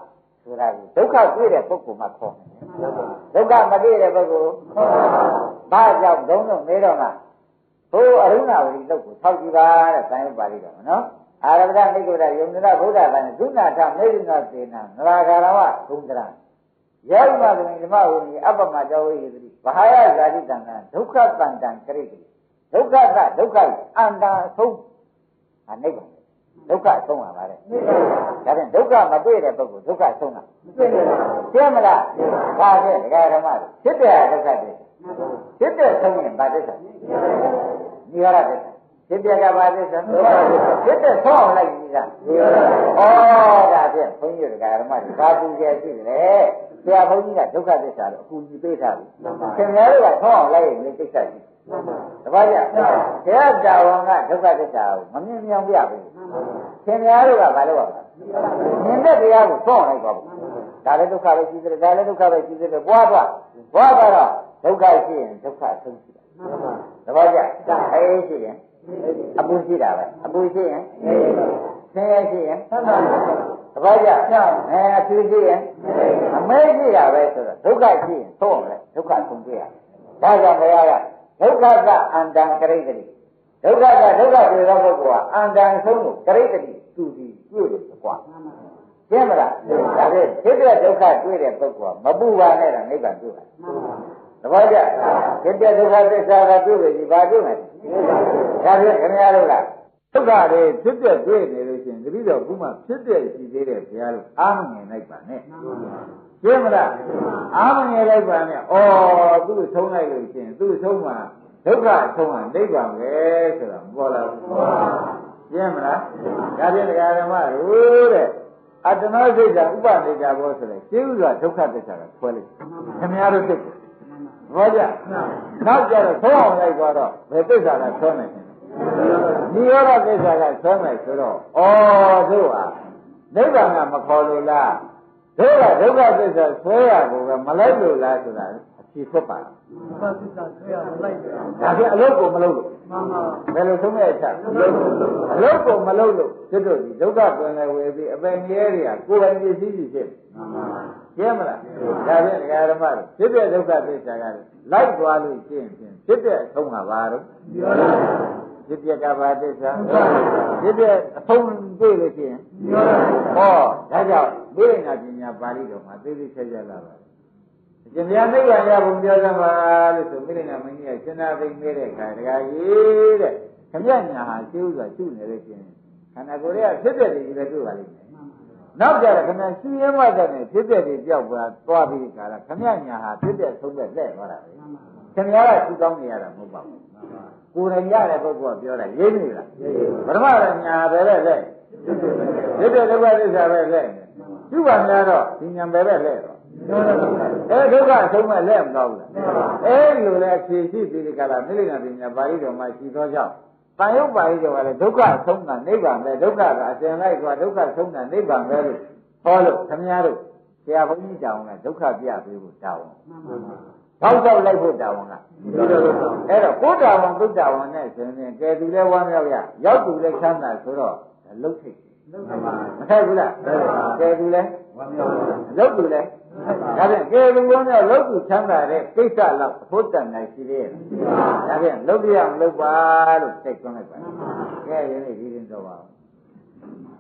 ဆိုရဘူးဒုက္ခတွေ့တဲ့ပုဂ္ဂိုလ်မှခေါ်တယ်ဒုက္ခမတွေ့တဲ့ပုဂ္ဂိုလ်ဘာကြောင့်သုံးလုံးနေတော့မှဘိုးအရုဏဝတိတုတ်ကိုထောက်ကြည့်ပါတဲ့သံယုတ်ပါဠိတော်နော်အာရဗဒမိဂ္ဂုဒယုံနရဗုဒ္ဓဘာနဲ့ဒုနာထမေရုဏသေနနရာဂရဝဂုံတရယောဂမသမိဓမ္မဝိနိအပ္ပမတောဝိဟိတိဘာဟာယဇာတိတံဒုက္ခတန်တံကရိတိဒုက္ခသဒုက္ခအန္တအဆုံးအနိဗ္ဗာန်ဒုက္ခဆုံးပါပါတယ်ဒါဖြင့်ဒုက္ခမတွေ့တဲ့ပုဂ္ဂိုလ်ဒုက္ခဆုံးတာသိမလားဒါဖြင့်ဒကာဓမ္မတွေဖြစ်တဲ့ဒုက္ခတွေဖြစ်တဲ့ဆုံးရင်ဘာသစ္စာနိရောဓသစ္စာဖြစ်တဲ့ကဘာသစ္စာဖြစ်တဲ့ဆုံးအောင်လိုက်ပြီးသားဩဒါဖြင့်ဘုန်းကြီးဒကာဓမ္မတွေဘာပူကြရှိတယ်ဆရာဘုန်းကြီးကဒုက္ခသစ္စာလို့အကူကြီးပေးထားပြီခင်ဗျားတို့ကဆုံးအောင်လိုက်ရင်ဒီကိစ္စရှိတပည့်ကြဘုရားတာဝန်ကဒုက္ခသစ္စာကိုမမြင်မြောင်ပြဘူးခင်ဗျားတို့ကဘာလို့ရမလဲမြင်တဲ့တရားကိုဆုံးအောင်လိုက်ပါဘူးဒါလည်းဒုက္ခပဲရှိသေးတယ်ဒါလည်းဒုက္ခပဲရှိသေးတယ်ဘွားသွားဘွားသွားတော့ဒုက္ခရှိရင်ဒုက္ခဆုံးရှိတယ်တပည့်ကြအေးရှိရင်အပူရှိတာပဲအပူရှိရင်ဆင်းရဲရှိရင်တပည့်ကြအဲအဖြူရှိရင်အမဲရှိတာပဲဆိုတော့ဒုက္ခရှိရင်ဆုံးအောင်လိုက်ဒုက္ခဆုံးပြရဒါကြောင့်ဘုရားကဒုက္ခကအန္တံကရိတ္တိဒုက္ခကဒုက္ခပြေသောပုဂ္ဂိုလ်ကအန္တံဆုံးကိုကရိတ္တိသူစီတွေ့တယ်ကွာသိမလားဒါဖြင့်ဖြစ်တဲ့ဒုက္ခတွေ့တဲ့ပုဂ္ဂိုလ်ကမပူပါနဲ့တော့နိဗ္ဗာန်တွေ့တယ်သဘောကျဖြစ်တဲ့ဒုက္ခသစ္စာကတွေ့ပြီဘာတွေ့မလဲဒါဖြင့်ခင်ဗျားတို့ကဒုက္ခတွေဖြစ်တဲ့တွေ့နေလို့ရှိရင်တတိတော်ခုမှဖြစ်တဲ့ရှိသေးတယ်ဘုရားတို့အားမငယ်လိုက်ပါနဲ့သိမလားအားမငယ်လိုက်ပါနဲ့ဩသူ့ဆုံးလိုက်လို့ရှိရင်သူ့ဆုံးမှာဒုက္ခအဆုံးကနိဗ္ဗာန်ပဲဆိုတာမပေါ်လာဘူးသိမလားဒါဖြင့်ဒကာဓမ္မတို့တဲ့အတ္တနောစိတ်ကဥပနိဒာဘောဆိုတဲ့ရှင်းဥစွာဒုက္ခသစ္စာကဆွဲလိုက်ခင်ဗျားတို့သိဘောကြနောက်ကြတော့သုံးအောင်လိုက်သွားတော့ဘယ်သစ္စာကဆွဲနိုင်လဲနိရောဓသစ္စာကဆွဲမယ်ဆိုတော့ဩတို့ဟာနိဗ္ဗာန်ကမခေါ်လို့လားတို့ကဒုက္ခသစ္စာဆွဲရကိုပဲမလိုက်လို့လားဆိုတာအဖြေထွက်ပါဒုက္ခသစ္စာဆွဲရမလိုက်ဘူးဒါဖြင့်အလုပ်ကိုမလုပ်လို့မှန်ပါဘယ်လိုဆုံးမဲ့ချက်အလုပ်အလုပ်ကိုမလုပ်လို့ကျွတ်တို့ဒီဒုက္ခပင်လေဝေပြီးအပင်မြဲတွေကကိုယ်ပိုင်ပစ္စည်းကြီးဖြစ်မှန်ပါကျဲမလားဒါဖြင့်ဒကာဓမ္မတို့ဖြစ်တဲ့ဒုက္ခသစ္စာကလိုက်သွားလို့ရှင်းဖြင့်ဖြစ်တဲ့အဆုံးကဘာတော့ဖြစ်တဲ့ကဘာသစ္စာဖြစ်တဲ့အဆုံးတွေ့လို့ရှိရင်ဟောဒါကြောင့်ဒိဋ္ဌိနာပညာပါဠိတော်မှာသိသိချက်ချက်လာပါတယ်အရှင်ဘုရားနိဗ္ဗာန်ရဖို့ပြောသမှာလို့ဆိုမိလိနာမင်းကြီးကရှင်သာသိမဲတဲ့ခါတခါကြီးတဲ့ခမညာဟာရှင်းဥစွာရှုနေလို့ရှိရင်ခန္ဓာကိုယ်ရဲ့ဖြစ်တဲ့တွေကြီးလည်းတွေ့ပါလိမ့်မယ်နောက်ကြတော့ခမရှင်းရမှတဲ့ဖြစ်တဲ့တွေပြောက်သွားသွားပြီးခါလာခမညာဟာဖြစ်တဲ့ဆုံးတဲ့လက်သွားတာပဲခမရကရှုကောင်းနေရတာမဟုတ်ပါဘူးကိုယ်တိုင်ရတဲ့ပုဂ္ဂိုလ်ကပြောတာရေးနေလားပထမကညာပဲပဲလက်ဖြစ်တဲ့ဒုက္ခသစ္စာပဲလက်ရှုပါများတော့ဒီညာပဲပဲလက်တော့အဲဒုက္ခဆုံးမဲ့လက်မကောင်းဘူးလားအဲလိုလဲဖြေရှိပြီးဒီကလာမိလိနာပညာပါဠိတော်မှာရှိသောကြောင့်တန်ရုပ်ပါဠိတော်ကလည်းဒုက္ခဆုံးတာနိဗ္ဗာန်ပဲဒုက္ခကအစဉ်လိုက်သွားဒုက္ခဆုံးတာနိဗ္ဗာန်ပဲလို့ဟောလို့ခင်ဗျားတို့ဆရာဘုန်းကြီးတောင်းကဒုက္ခပြပေးဖို့တောင်းဘောက်တော့လိုက်ဖို့တောင်းကအဲ့တော့ကိုယ်တောင်းသုတ္တဝံနဲ့ဆိုရင်ကဲသူလဲဝမ်းမြောက်ရရောက်သူလဲချမ်းသာဆိုတော့လှုပ်ထိတ်မထိုက်ဘူးလားကဲသူလဲဝမ်းမြောက်လှုပ်သူလဲဒါဖြင့်ကဲလူဝန်းများလောက်သူချမ်းသာတဲ့ကိစ္စလောက်အဖို့တန်နိုင်ရှိသေးရဲ့ဒါဖြင့်လုပ်ပြအောင်လုပ်ပါလို့စိတ်သွင်းလိုက်ပါကဲယနေ့ဒီရင်တော့ပါ